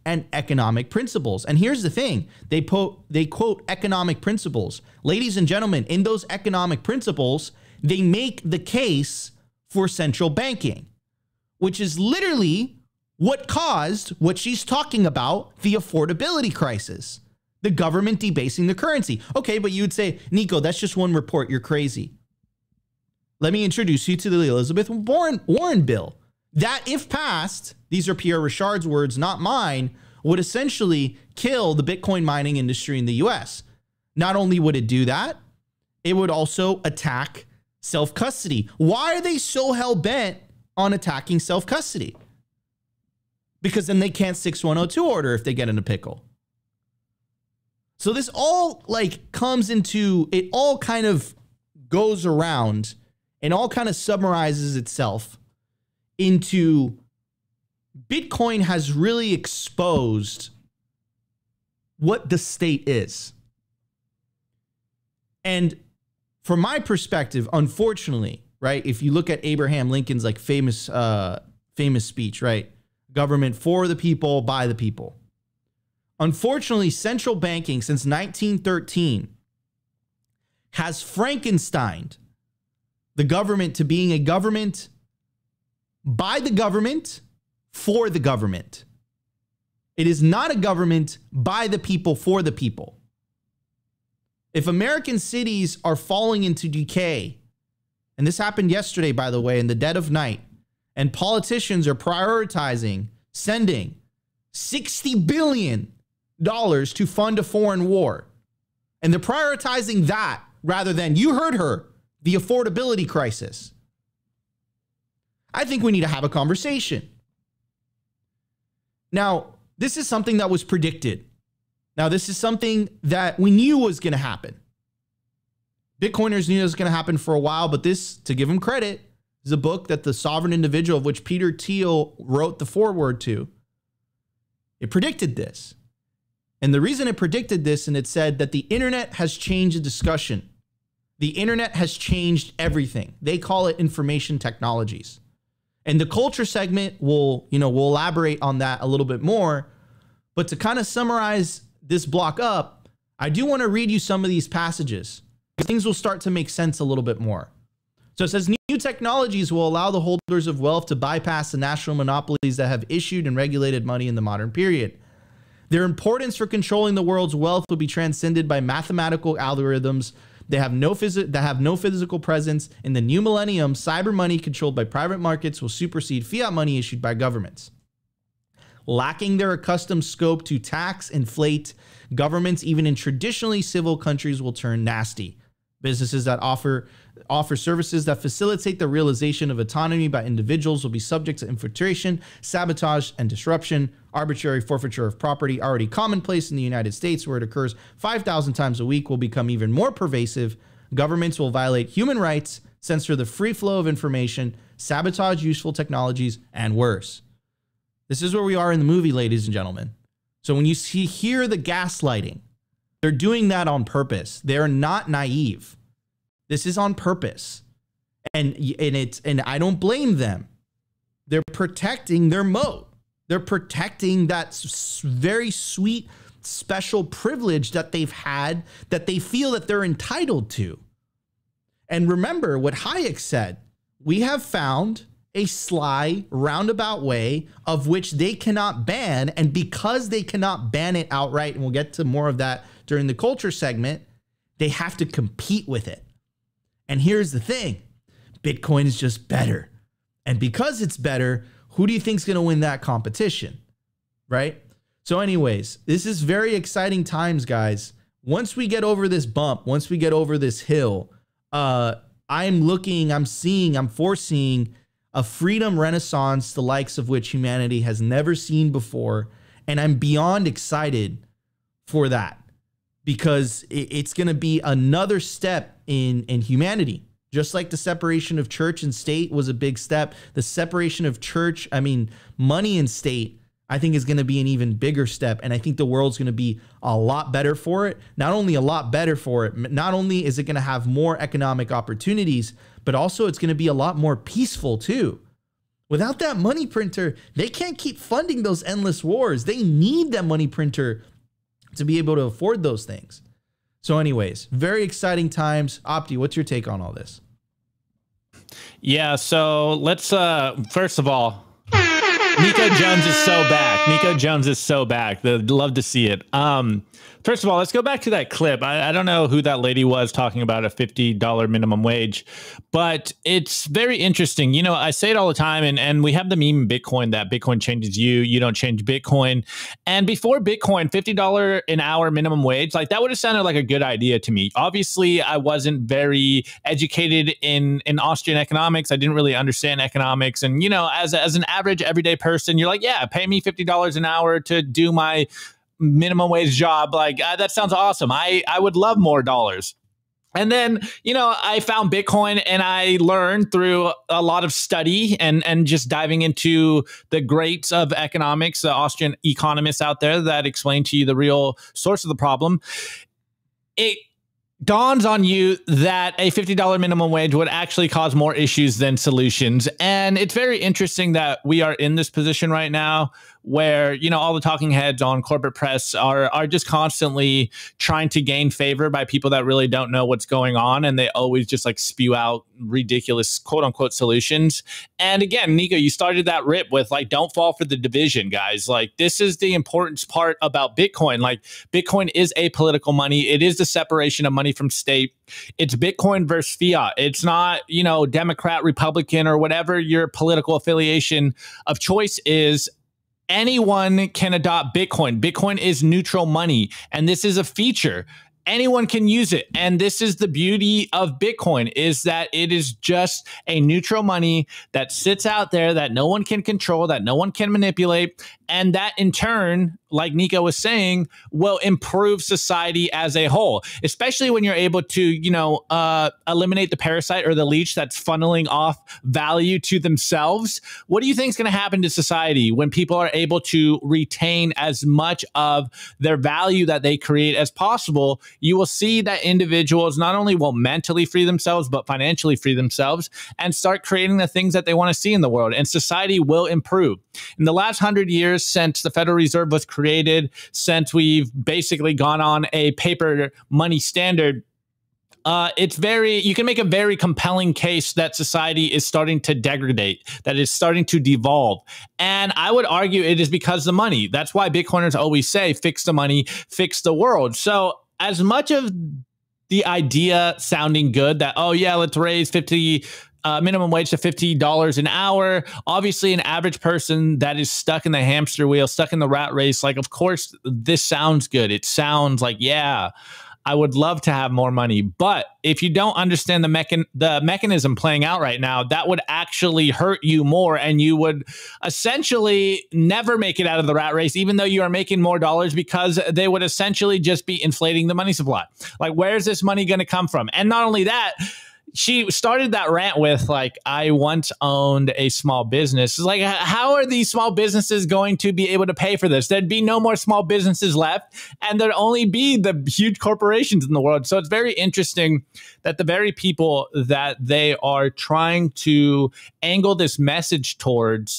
and economic principles. And here's the thing, they quote economic principles. Ladies and gentlemen, in those economic principles, they make the case for central banking, which is literally what caused what she's talking about, the affordability crisis, the government debasing the currency. Okay, but you would say, Nico, that's just one report. You're crazy. Let me introduce you to the Elizabeth Warren bill. That, if passed, these are Pierre Richard's words, not mine, would essentially kill the Bitcoin mining industry in the US. Not only would it do that, it would also attack self-custody. Why are they so hell-bent on attacking self-custody? Because then they can't 6102 order if they get in a pickle. So this all like comes into, it all kind of goes around and all kind of summarizes itself into Bitcoin has really exposed what the state is. And from my perspective, unfortunately, right, if you look at Abraham Lincoln's like famous speech, right, government for the people, by the people. Unfortunately, central banking since 1913 has Frankensteined the government to being a government by the government for the government. It is not a government by the people for the people. If American cities are falling into decay, and this happened yesterday, by the way, in the dead of night, and politicians are prioritizing sending $60 billion to fund a foreign war, and they're prioritizing that rather than, you heard her, the affordability crisis, I think we need to have a conversation. Now, this is something that was predicted. Now, this is something that we knew was going to happen. Bitcoiners knew it was going to happen for a while, but this, to give him credit, is a book that the Sovereign Individual, of which Peter Thiel wrote the foreword to. It predicted this. And the reason it predicted this, and it said that the internet has changed the discussion. The internet has changed everything. They call it information technologies. And the culture segment will elaborate on that a little bit more. But to kind of summarize this block up, I do want to read you some of these passages. Things will start to make sense a little bit more. So it says, new technologies will allow the holders of wealth to bypass the national monopolies that have issued and regulated money in the modern period. Their importance for controlling the world's wealth will be transcended by mathematical algorithms that have no physical presence. In the new millennium, cyber money controlled by private markets will supersede fiat money issued by governments. Lacking their accustomed scope to tax, inflate, governments, even in traditionally civil countries, will turn nasty. Businesses that offer services that facilitate the realization of autonomy by individuals will be subject to infiltration, sabotage, and disruption. Arbitrary forfeiture of property, already commonplace in the United States, where it occurs 5,000 times a week, will become even more pervasive. Governments will violate human rights, censor the free flow of information, sabotage useful technologies, and worse. This is where we are in the movie, ladies and gentlemen. So when you hear the gaslighting, they're doing that on purpose. They're not naive. This is on purpose. And I don't blame them. They're protecting their moat. They're protecting that very sweet, special privilege that they've had, that they feel that they're entitled to. And remember what Hayek said, we have found a sly, roundabout way of which they cannot ban. And because they cannot ban it outright, and we'll get to more of that during the culture segment, they have to compete with it. And here's the thing, Bitcoin is just better. And because it's better, who do you think is going to win that competition, right? So anyways, this is very exciting times, guys. Once we get over this bump, once we get over this hill, I'm foreseeing a freedom renaissance, the likes of which humanity has never seen before. And I'm beyond excited for that, because it's going to be another step in humanity. Just like the separation of church and state was a big step, the separation of money and state, I think is going to be an even bigger step. And I think the world's going to be a lot better for it. Not only a lot better for it, not only is it going to have more economic opportunities, but also it's going to be a lot more peaceful too. Without that money printer, they can't keep funding those endless wars. They need that money printer to be able to afford those things. So anyways, very exciting times. Opti, what's your take on all this? Yeah, so let's first of all, Nico Jones is so back. Nico Jones is so back. They'd love to see it. First of all, let's go back to that clip. I don't know who that lady was talking about a $50 minimum wage, but it's very interesting. You know, I say it all the time, and we have the meme in Bitcoin that Bitcoin changes you, you don't change Bitcoin. And before Bitcoin, $50 an hour minimum wage, like that would have sounded like a good idea to me. Obviously, I wasn't very educated in Austrian economics. I didn't really understand economics. And, you know, as an average everyday person, you're like, yeah, pay me $50 an hour to do my minimum wage job. Like that sounds awesome. I would love more dollars. And then, you know, I found Bitcoin and I learned through a lot of study and just diving into the greats of economics, the Austrian economists out there that explain to you the real source of the problem. It dawns on you that a $50 minimum wage would actually cause more issues than solutions. And it's very interesting that we are in this position right now where, you know, all the talking heads on corporate press are just constantly trying to gain favor by people that really don't know what's going on. And they always just like spew out ridiculous quote unquote solutions. And again, Nico, you started that rip with like, don't fall for the division, guys. Like this is the important part about Bitcoin. Like Bitcoin is apolitical money. It is the separation of money from state. It's Bitcoin versus fiat. It's not, you know, Democrat, Republican, or whatever your political affiliation of choice is. Anyone can adopt Bitcoin. Bitcoin is neutral money, and this is a feature. Anyone can use it. And this is the beauty of Bitcoin, is that it is just a neutral money that sits out there that no one can control, that no one can manipulate. And that in turn, like Nico was saying, will improve society as a whole, especially when you're able to, you know, eliminate the parasite or the leech that's funneling off value to themselves. What do you think is going to happen to society when people are able to retain as much of their value that they create as possible? You will see that individuals not only will mentally free themselves, but financially free themselves and start creating the things that they want to see in the world, and society will improve. In the last 100 years, since the Federal Reserve was created, since we've basically gone on a paper money standard, you can make a very compelling case that society is starting to degrade, that is starting to devolve. And I would argue it is because of the money. That's why Bitcoiners always say, fix the money, fix the world. So as much of the idea sounding good that, oh yeah, let's raise minimum wage to $50 an hour. Obviously, an average person that is stuck in the hamster wheel, stuck in the rat race, like, of course, this sounds good. It sounds like, yeah, I would love to have more money. But if you don't understand the mechanism playing out right now, that would actually hurt you more, and you would essentially never make it out of the rat race, even though you are making more dollars, because they would essentially just be inflating the money supply. Like, where's this money going to come from? And not only that, she started that rant with, like, I once owned a small business. It's like, how are these small businesses going to be able to pay for this? There'd be no more small businesses left, and there'd only be the huge corporations in the world. So it's very interesting that the very people that they are trying to angle this message towards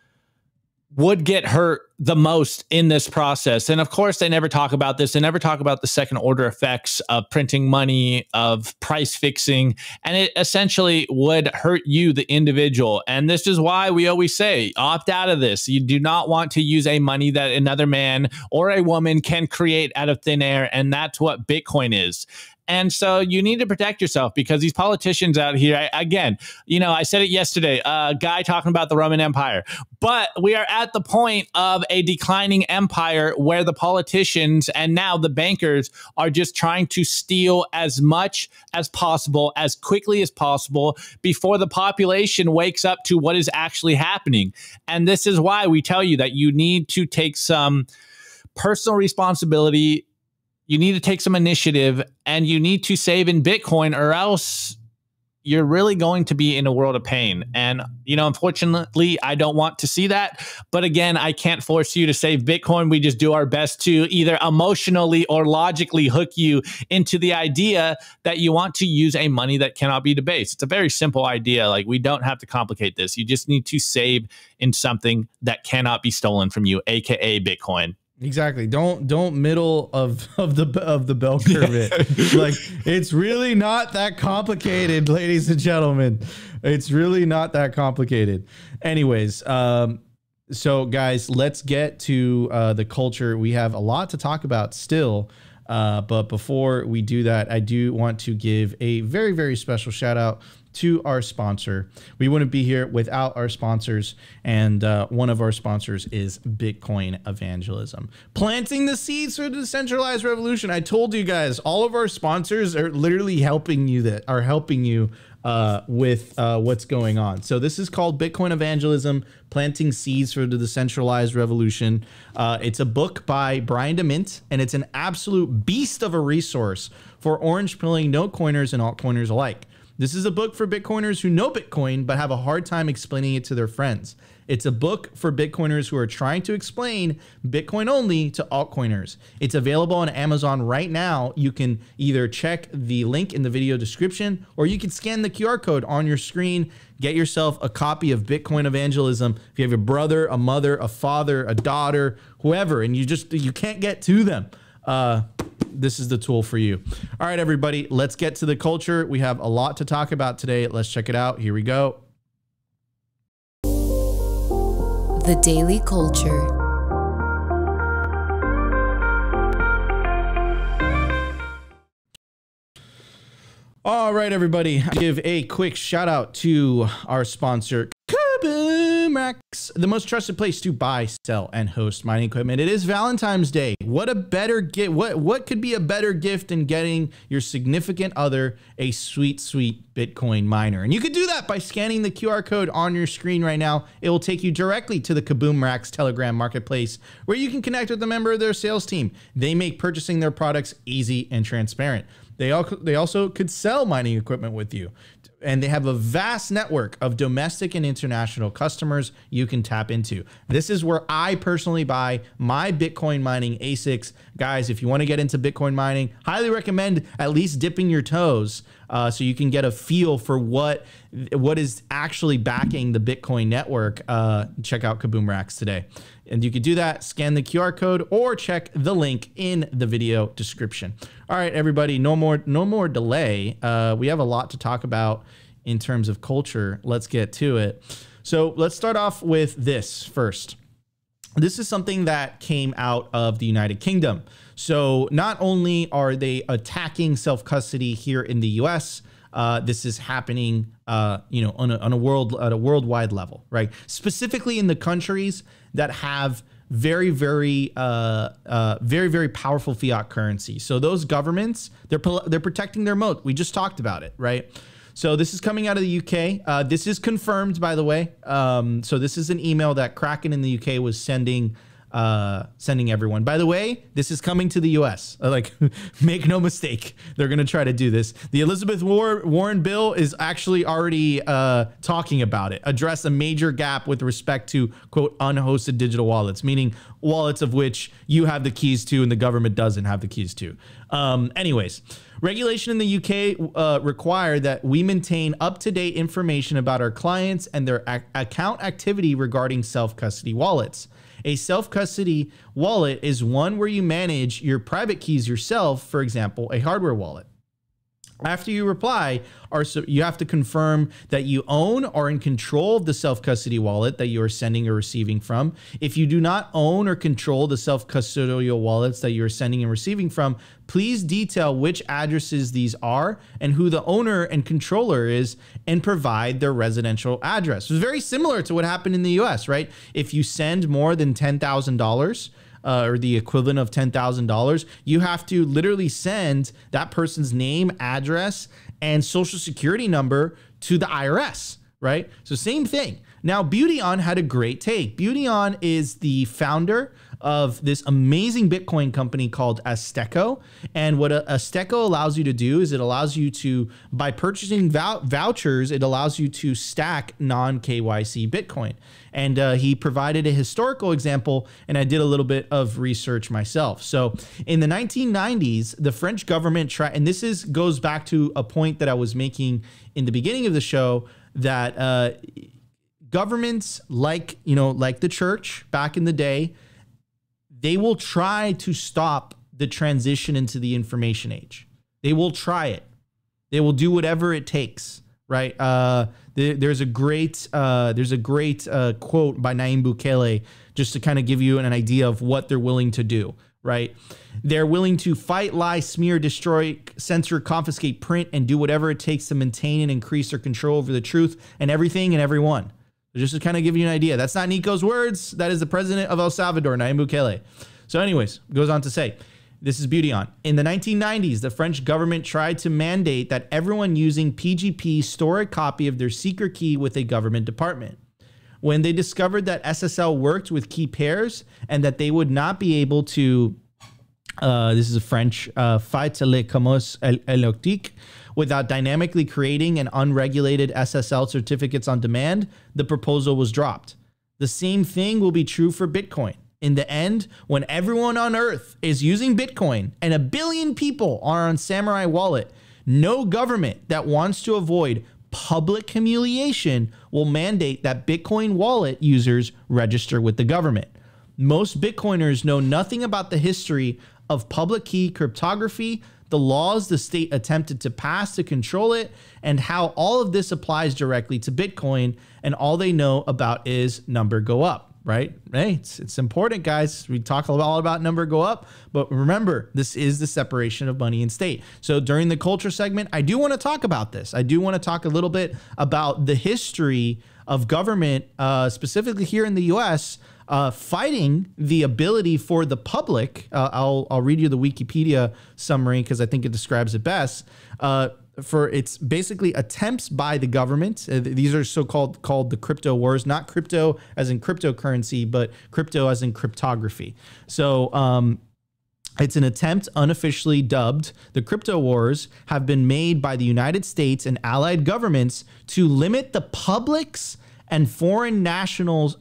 would get hurt the most in this process. And of course, they never talk about this. They never talk about the second order effects of printing money, of price fixing, and it essentially would hurt you, the individual. And this is why we always say, opt out of this. You do not want to use a money that another man or a woman can create out of thin air. And that's what Bitcoin is. And so you need to protect yourself, because these politicians out here, again, you know, I said it yesterday, a guy talking about the Roman Empire, but we are at the point of a declining empire where the politicians and now the bankers are just trying to steal as much as possible, as quickly as possible, before the population wakes up to what is actually happening. And this is why we tell you that you need to take some personal responsibility. You need to take some initiative, and you need to save in Bitcoin, or else you're really going to be in a world of pain. And, you know, unfortunately, I don't want to see that. But again, I can't force you to save Bitcoin. We just do our best to either emotionally or logically hook you into the idea that you want to use a money that cannot be debased. It's a very simple idea. Like, we don't have to complicate this. You just need to save in something that cannot be stolen from you, aka Bitcoin. Exactly. Don't middle of the bell curve it. Like, it's really not that complicated, ladies and gentlemen. It's really not that complicated. Anyways, so guys, let's get to the culture. We have a lot to talk about still. But before we do that, I do want to give a very, very special shout out to our sponsor. We wouldn't be here without our sponsors, and one of our sponsors is Bitcoin Evangelism, planting the seeds for the decentralized revolution. I told you guys, all of our sponsors are literally helping you with what's going on. So this is called Bitcoin Evangelism, Planting Seeds for the Decentralized Revolution. It's a book by Brian DeMint, and it's an absolute beast of a resource for orange pilling no coiners and altcoiners alike. This is a book for Bitcoiners who know Bitcoin but have a hard time explaining it to their friends. It's a book for Bitcoiners who are trying to explain Bitcoin only to altcoiners. It's available on Amazon right now. You can either check the link in the video description, or you can scan the QR code on your screen. Get yourself a copy of Bitcoin Evangelism. If you have a brother, a mother, a father, a daughter, whoever, and you can't get to them, this is the tool for you. All right, everybody, let's get to the culture. We have a lot to talk about today. Let's check it out. Here we go. The Daily Culture. All right, everybody, give a quick shout out to our sponsor, KaboomRacks, the most trusted place to buy, sell, and host mining equipment. It is Valentine's Day. What a better gift? What could be a better gift than getting your significant other a sweet, sweet Bitcoin miner? And you could do that by scanning the QR code on your screen right now. It will take you directly to the KaboomRacks Telegram marketplace, where you can connect with a member of their sales team. They make purchasing their products easy and transparent. They also could sell mining equipment with you. And they have a vast network of domestic and international customers you can tap into. This is where I personally buy my Bitcoin mining ASICs. Guys, if you want to get into Bitcoin mining, highly recommend at least dipping your toes so you can get a feel for what is actually backing the Bitcoin network. Check out KaboomRacks today. And you can do that, scan the QR code, or check the link in the video description. All right, everybody, no more delay. We have a lot to talk about in terms of culture. Let's get to it. So let's start off with this first. This is something that came out of the United Kingdom. So not only are they attacking self-custody here in the US, this is happening, on a worldwide level, right? Specifically in the countries that have very, very powerful fiat currency. So those governments, they're protecting their moat. We just talked about it, right? So this is coming out of the UK. This is confirmed, by the way. So this is an email that Kraken in the UK was sending everyone. By the way, this is coming to the US. Like, make no mistake, they're going to try to do this. The Elizabeth Warren bill is actually already talking about it. Address a major gap with respect to, quote, unhosted digital wallets, meaning wallets of which you have the keys to and the government doesn't have the keys to. Anyways, regulation in the UK require that we maintain up-to-date information about our clients and their account activity regarding self-custody wallets. A self-custody wallet is one where you manage your private keys yourself, for example, a hardware wallet. After you reply, you have to confirm that you own or are in control of the self-custody wallet that you are sending or receiving from. If you do not own or control the self-custodial wallets that you are sending and receiving from, please detail which addresses these are and who the owner and controller is, and provide their residential address. It's very similar to what happened in the US, right? If you send more than $10,000, or the equivalent of $10,000, you have to literally send that person's name, address, and social security number to the IRS, right? So same thing. Now, Beautyon had a great take. Beautyon is the founder of this amazing Bitcoin company called Azteco. And what Azteco allows you to do is it allows you to, by purchasing vouchers, it allows you to stack non-KYC Bitcoin. And he provided a historical example, and I did a little bit of research myself. So in the 1990s, the French government tried, and this goes back to a point that I was making in the beginning of the show, that governments like the church back in the day, they will try to stop the transition into the information age. They will try it. They will do whatever it takes, right? There's a great quote by Nayib Bukele, just to kind of give you an idea of what they're willing to do, right? They're willing to fight, lie, smear, destroy, censor, confiscate, print, and do whatever it takes to maintain and increase their control over the truth and everything and everyone. Just to kind of give you an idea. That's not Nico's words. That is the president of El Salvador, Nayib Bukele. So anyways, goes on to say, this is beauty on. In the 1990s, the French government tried to mandate that everyone using PGP store a copy of their secret key with a government department. When they discovered that SSL worked with key pairs and that they would not be able to, this is a French, faire les commerces électroniques, without dynamically creating an unregulated SSL certificates on demand, the proposal was dropped. The same thing will be true for Bitcoin. In the end, when everyone on Earth is using Bitcoin and 1 billion people are on Samurai Wallet, no government that wants to avoid public humiliation will mandate that Bitcoin wallet users register with the government. Most Bitcoiners know nothing about the history of public key cryptography, the laws the state attempted to pass to control it, and how all of this applies directly to Bitcoin, and all they know about is number go up. Right? Hey, it's important, guys. We talk a lot about number go up, but remember, this is the separation of money and state. So during the culture segment, I do want to talk about this. I do want to talk a little bit about the history of government, specifically here in the US, fighting the ability for the public. I'll read you the Wikipedia summary because I think it describes it best. For it's basically attempts by the government. These are called the crypto wars, not crypto as in cryptocurrency, but crypto as in cryptography. So it's an attempt unofficially dubbed. The crypto wars have been made by the United States and allied governments to limit the public's and foreign nations'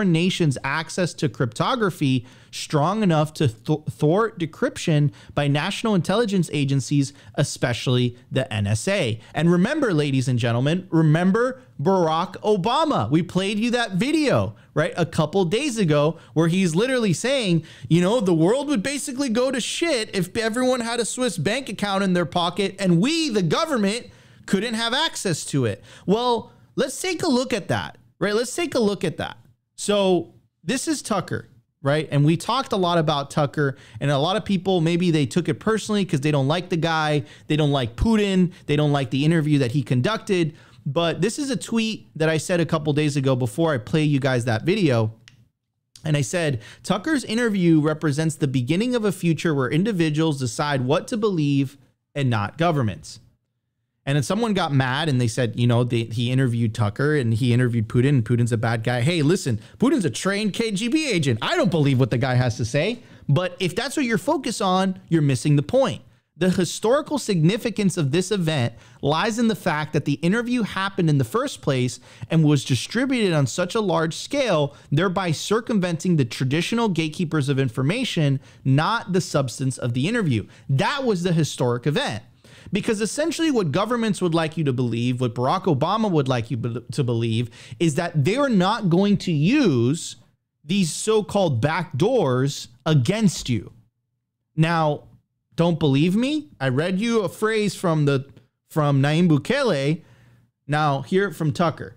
access to cryptography strong enough to thwart decryption by national intelligence agencies, especially the NSA. And remember, ladies and gentlemen, remember Barack Obama. We played you that video, right, a couple days ago, where he's literally saying, the world would basically go to shit if everyone had a Swiss bank account in their pocket and we, the government, couldn't have access to it. Well, let's take a look at that. Right, let's take a look at that. So this is Tucker, right? And we talked a lot about Tucker, and a lot of people, maybe they took it personally because they don't like the guy, they don't like Putin, they don't like the interview that he conducted. But this is a tweet that I said a couple days ago before I play you guys that video. And I said, Tucker's interview represents the beginning of a future where individuals decide what to believe and not governments. And then someone got mad and they said, he interviewed Tucker and he interviewed Putin, and Putin's a bad guy. Hey, listen, Putin's a trained KGB agent. I don't believe what the guy has to say. But if that's what you're focused on, you're missing the point. The historical significance of this event lies in the fact that the interview happened in the first place and was distributed on such a large scale, thereby circumventing the traditional gatekeepers of information, not the substance of the interview. That was the historic event. Because essentially what governments would like you to believe, what Barack Obama would like you to believe, is that they're not going to use these so-called backdoors against you. Now, don't believe me? I read you a phrase from Nayib Bukele. Now, hear it from Tucker.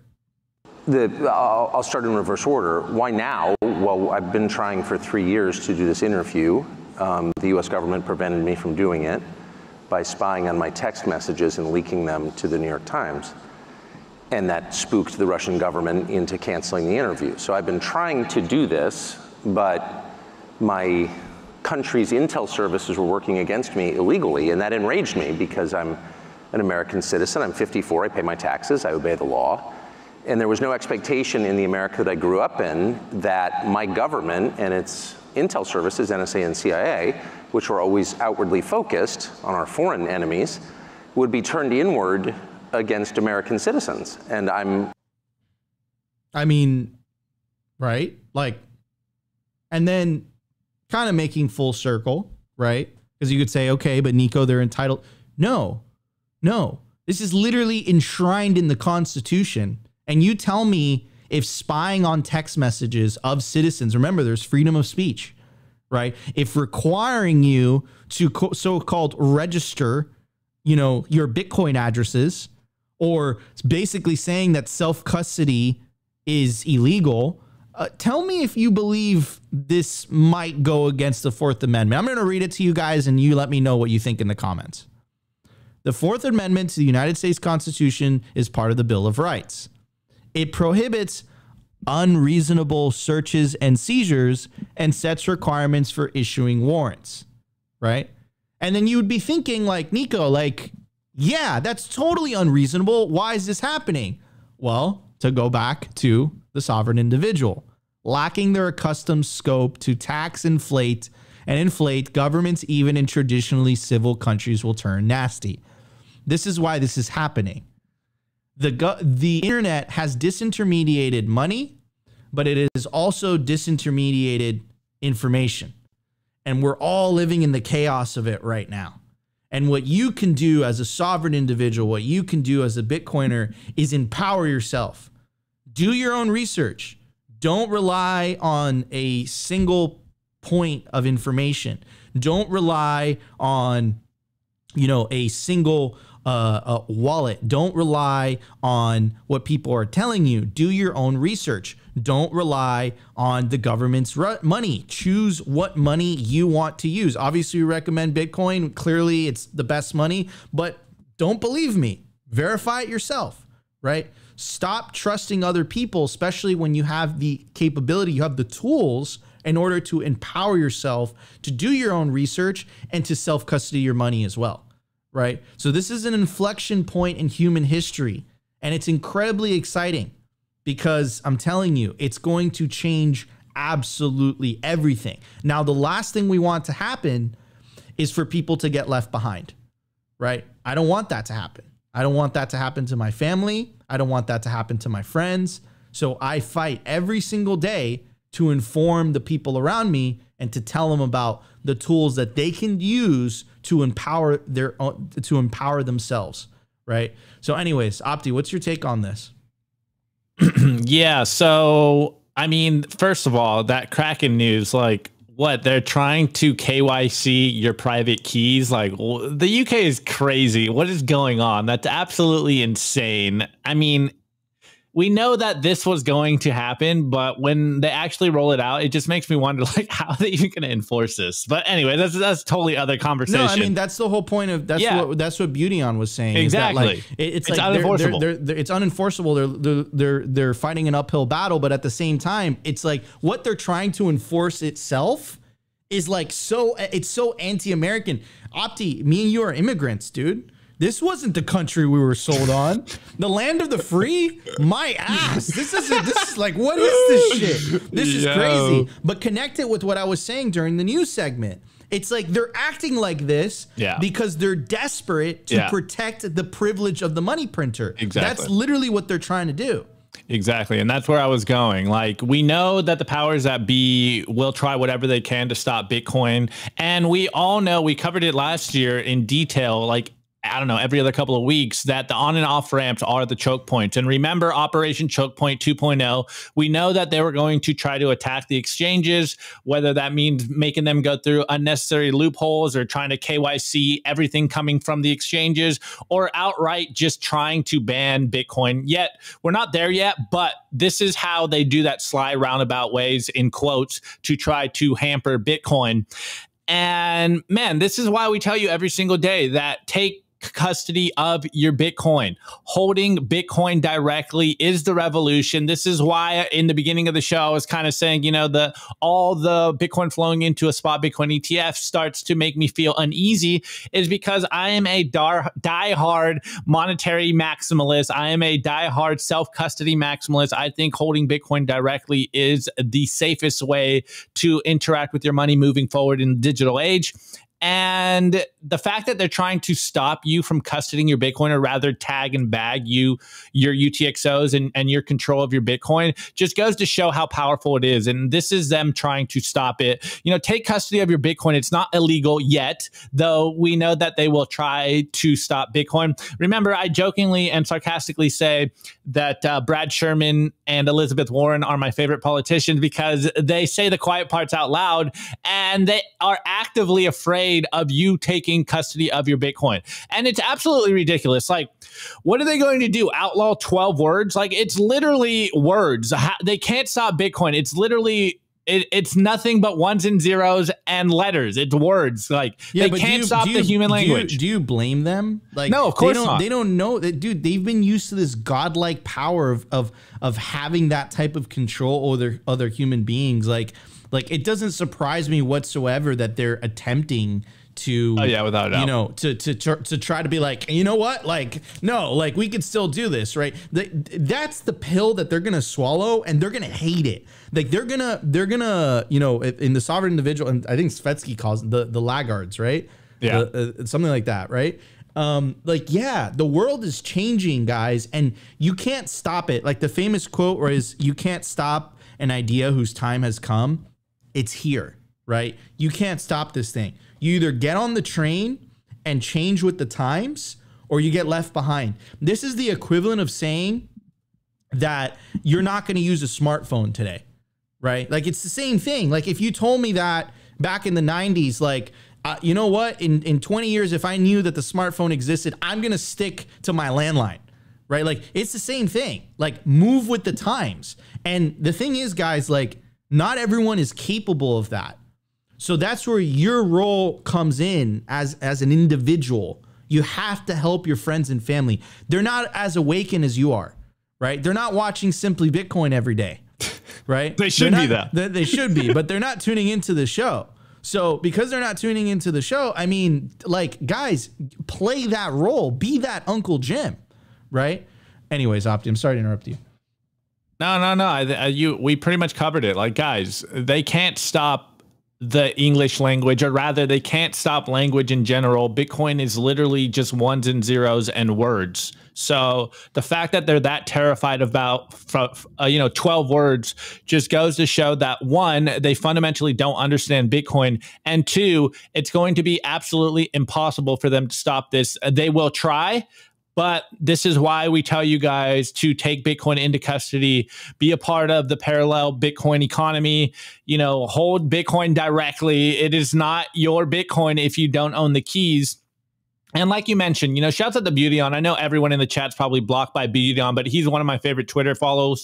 I'll start in reverse order. Why now? Well, I've been trying for 3 years to do this interview. The U.S. government prevented me from doing it by spying on my text messages and leaking them to the New York Times. And that spooked the Russian government into canceling the interview. So I've been trying to do this, but my country's intel services were working against me illegally, and that enraged me because I'm an American citizen, I'm 54, I pay my taxes, I obey the law. And there was no expectation in the America that I grew up in that my government and its intel services, NSA and CIA, which were always outwardly focused on our foreign enemies, would be turned inward against American citizens. And I mean, right? Like, and then kind of making full circle, right? Because you could say, okay, but Nico, they're entitled. No, this is literally enshrined in the Constitution. And you tell me if spying on text messages of citizens, remember, there's freedom of speech, right? If requiring you to so-called register, your Bitcoin addresses, or basically saying that self-custody is illegal, tell me if you believe this might go against the Fourth Amendment. I'm going to read it to you guys, and you let me know what you think in the comments. The Fourth Amendment to the United States Constitution is part of the Bill of Rights. It prohibits unreasonable searches and seizures and sets requirements for issuing warrants, right? And then you would be thinking like, Nico, like, yeah, that's totally unreasonable. Why is this happening? Well, to go back to the sovereign individual, lacking their accustomed scope to tax, inflate, governments even in traditionally civil countries will turn nasty. This is why this is happening. The internet has disintermediated money, but it has also disintermediated information. And we're all living in the chaos of it right now. And what you can do as a sovereign individual, what you can do as a Bitcoiner is empower yourself. Do your own research. Don't rely on a single point of information. Don't rely on, a single wallet. Don't rely on what people are telling you. Do your own research. Don't rely on the government's money. Choose what money you want to use. Obviously, we recommend Bitcoin. Clearly, it's the best money, but don't believe me. Verify it yourself, right? Stop trusting other people, especially when you have the capability, you have the tools in order to empower yourself to do your own research and to self-custody your money as well, right? So this is an inflection point in human history, and it's incredibly exciting because I'm telling you, it's going to change absolutely everything. Now, the last thing we want to happen is for people to get left behind, right? I don't want that to happen. I don't want that to happen to my family. I don't want that to happen to my friends. So I fight every single day to inform the people around me and to tell them about the tools that they can use to empower themselves, right? So anyways, Opti, what's your take on this? Yeah, so I mean, first of all, that Kraken news, like, what, they're trying to KYC your private keys? Like, the UK is crazy. What is going on? That's absolutely insane. I mean, we know that this was going to happen, but when they actually roll it out, it just makes me wonder, like, how are they even going to enforce this? But anyway, that's totally other conversation. No, I mean, that's the whole point of that's what Beautyon was saying. Exactly. Is that, like, it's like unenforceable. It's unenforceable. They're fighting an uphill battle, but at the same time, it's like what they're trying to enforce itself is like it's so anti-American. Opti, me and you are immigrants, dude. This wasn't the country we were sold on. The land of the free? My ass. This is like, what is this shit? This is crazy. But connect it with what I was saying during the news segment. It's like they're acting like this because they're desperate to protect the privilege of the money printer. Exactly. That's literally what they're trying to do. Exactly. And that's where I was going. Like, we know that the powers that be will try whatever they can to stop Bitcoin. And we all know, we covered it last year in detail, like, I don't know, every other couple of weeks, that the on and off ramps are the choke points. And remember Operation Choke Point 2.0, we know that they were going to try to attack the exchanges, whether that means making them go through unnecessary loopholes or trying to KYC everything coming from the exchanges, or outright just trying to ban Bitcoin. Yet we're not there yet, but this is how they do that sly roundabout ways, in quotes, to try to hamper Bitcoin. And man, this is why we tell you every single day that take custody of your Bitcoin. Holding Bitcoin directly is the revolution. This is why in the beginning of the show, I was kind of saying, you know, all the Bitcoin flowing into a spot Bitcoin ETF starts to make me feel uneasy, is because I am a diehard monetary maximalist. I am a diehard self-custody maximalist. I think holding Bitcoin directly is the safest way to interact with your money moving forward in the digital age. And the fact that they're trying to stop you from custodying your Bitcoin, or rather tag and bag your UTXOs and your control of your Bitcoin, just goes to show how powerful it is. And this is them trying to stop it. You know, take custody of your Bitcoin. It's not illegal yet, though we know that they will try to stop Bitcoin. Remember, I jokingly and sarcastically say that Brad Sherman and Elizabeth Warren are my favorite politicians because they say the quiet parts out loud, and they are actively afraid of you taking custody of your Bitcoin. And it's absolutely ridiculous. Like, what are they going to do? Outlaw 12 words? Like, it's literally words. They can't stop Bitcoin. It's literally, it's nothing but ones and zeros and letters. It's words. Like, yeah, they can't stop the human language. Do you blame them? Like, no, of course not. They don't know that, dude. They've been used to this godlike power of having that type of control over other human beings. Like it doesn't surprise me whatsoever that they're attempting to, without a doubt, you know, to try to be like, you know what, like, no, like, we could still do this, right? That's the pill that they're gonna swallow, and they're gonna hate it. Like, they're gonna, you know, in the sovereign individual, and I think Svetsky calls it the laggards, right? Yeah, something like that, right? Like, yeah, the world is changing, guys, and you can't stop it. Like, the famous quote is, "You can't stop an idea whose time has come." It's here, right? You can't stop this thing. You either get on the train and change with the times, or you get left behind. This is the equivalent of saying that you're not going to use a smartphone today, right? Like, it's the same thing. Like, if you told me that back in the 90s, like, you know what, in 20 years, if I knew that the smartphone existed, I'm going to stick to my landline, right? Like, it's the same thing. Like, move with the times. And the thing is, guys, like, not everyone is capable of that. So that's where your role comes in as an individual. You have to help your friends and family. They're not as awakened as you are, right? They're not watching Simply Bitcoin every day, right? They should be, though. They should be, but they're not tuning into the show. So because they're not tuning into the show, I mean, like, guys, play that role. Be that Uncle Jim, right? Anyways, Opti, I'm sorry to interrupt you. No. We pretty much covered it. Like, guys, they can't stop the English language, or rather, they can't stop language in general. Bitcoin is literally just ones and zeros and words. So the fact that they're that terrified about, 12 words just goes to show that, one, they fundamentally don't understand Bitcoin, and two, it's going to be absolutely impossible for them to stop this. They will try. But this is why we tell you guys to take Bitcoin into custody, be a part of the parallel Bitcoin economy, you know, hold Bitcoin directly. It is not your Bitcoin if you don't own the keys. And like you mentioned, you know, shouts out to Beautyon. I know everyone in the chat's probably blocked by Beautyon, but he's one of my favorite Twitter follows.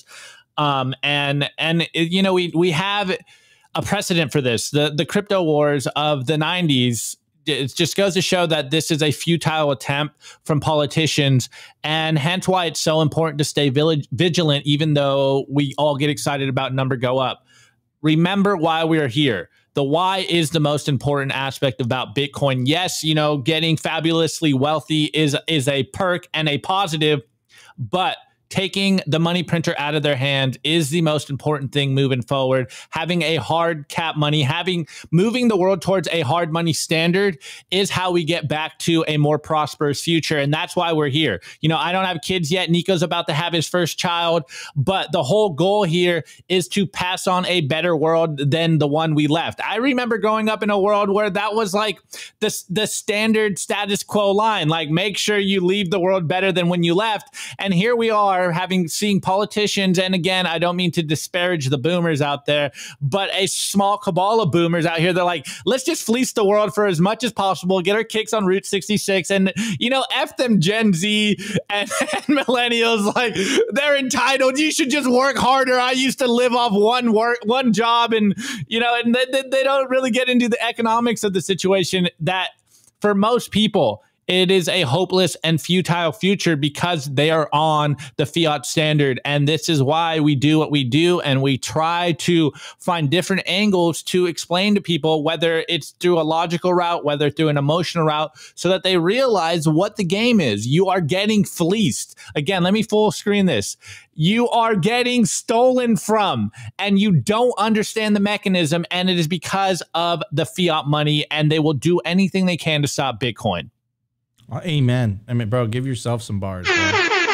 And you know, we have a precedent for this. The crypto wars of the 90s. It just goes to show that this is a futile attempt from politicians, and hence why it's so important to stay vigilant, even though we all get excited about number go up. Remember why we are here. The why is the most important aspect about Bitcoin. Yes, you know, getting fabulously wealthy is a perk and a positive, but taking the money printer out of their hand is the most important thing moving forward. Having a hard cap money, moving the world towards a hard money standard is how we get back to a more prosperous future. And that's why we're here. You know, I don't have kids yet. Nico's about to have his first child, but the whole goal here is to pass on a better world than the one we left. I remember growing up in a world where that was like the standard status quo line, like, make sure you leave the world better than when you left. And here we are, seeing politicians, and again, I don't mean to disparage the boomers out there, but a small cabal of boomers out here, they're like, let's just fleece the world for as much as possible, get our kicks on Route 66, and, you know, F them Gen Z and millennials, like, they're entitled, you should just work harder. I used to live off one job, and, you know, and they don't really get into the economics of the situation that, for most people, it is a hopeless and futile future because they are on the fiat standard. And this is why we do what we do. And we try to find different angles to explain to people, whether it's through a logical route, whether through an emotional route, so that they realize what the game is. You are getting fleeced. Again, let me full screen this. You are getting stolen from, and you don't understand the mechanism. And it is because of the fiat money, and they will do anything they can to stop Bitcoin. Amen. I mean, bro, give yourself some bars, bro. Amen.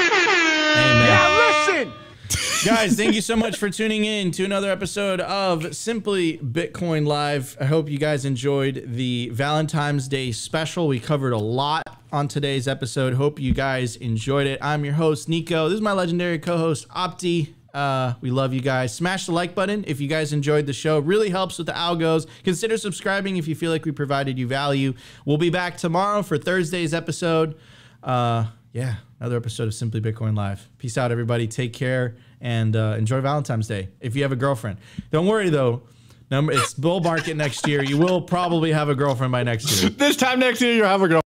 Now listen! Guys, thank you so much for tuning in to another episode of Simply Bitcoin Live. I hope you guys enjoyed the Valentine's Day special. We covered a lot on today's episode. Hope you guys enjoyed it. I'm your host, Nico. This is my legendary co-host, Opti. We love you guys. Smash the like button if you guys enjoyed the show. It really helps with the algos. Consider subscribing if you feel like we provided you value. We'll be back tomorrow for Thursday's episode. Yeah, another episode of Simply Bitcoin Live. Peace out, everybody. Take care and enjoy Valentine's Day if you have a girlfriend. Don't worry, though. It's bull market next year. You will probably have a girlfriend by next year. This time next year, you'll have a girlfriend.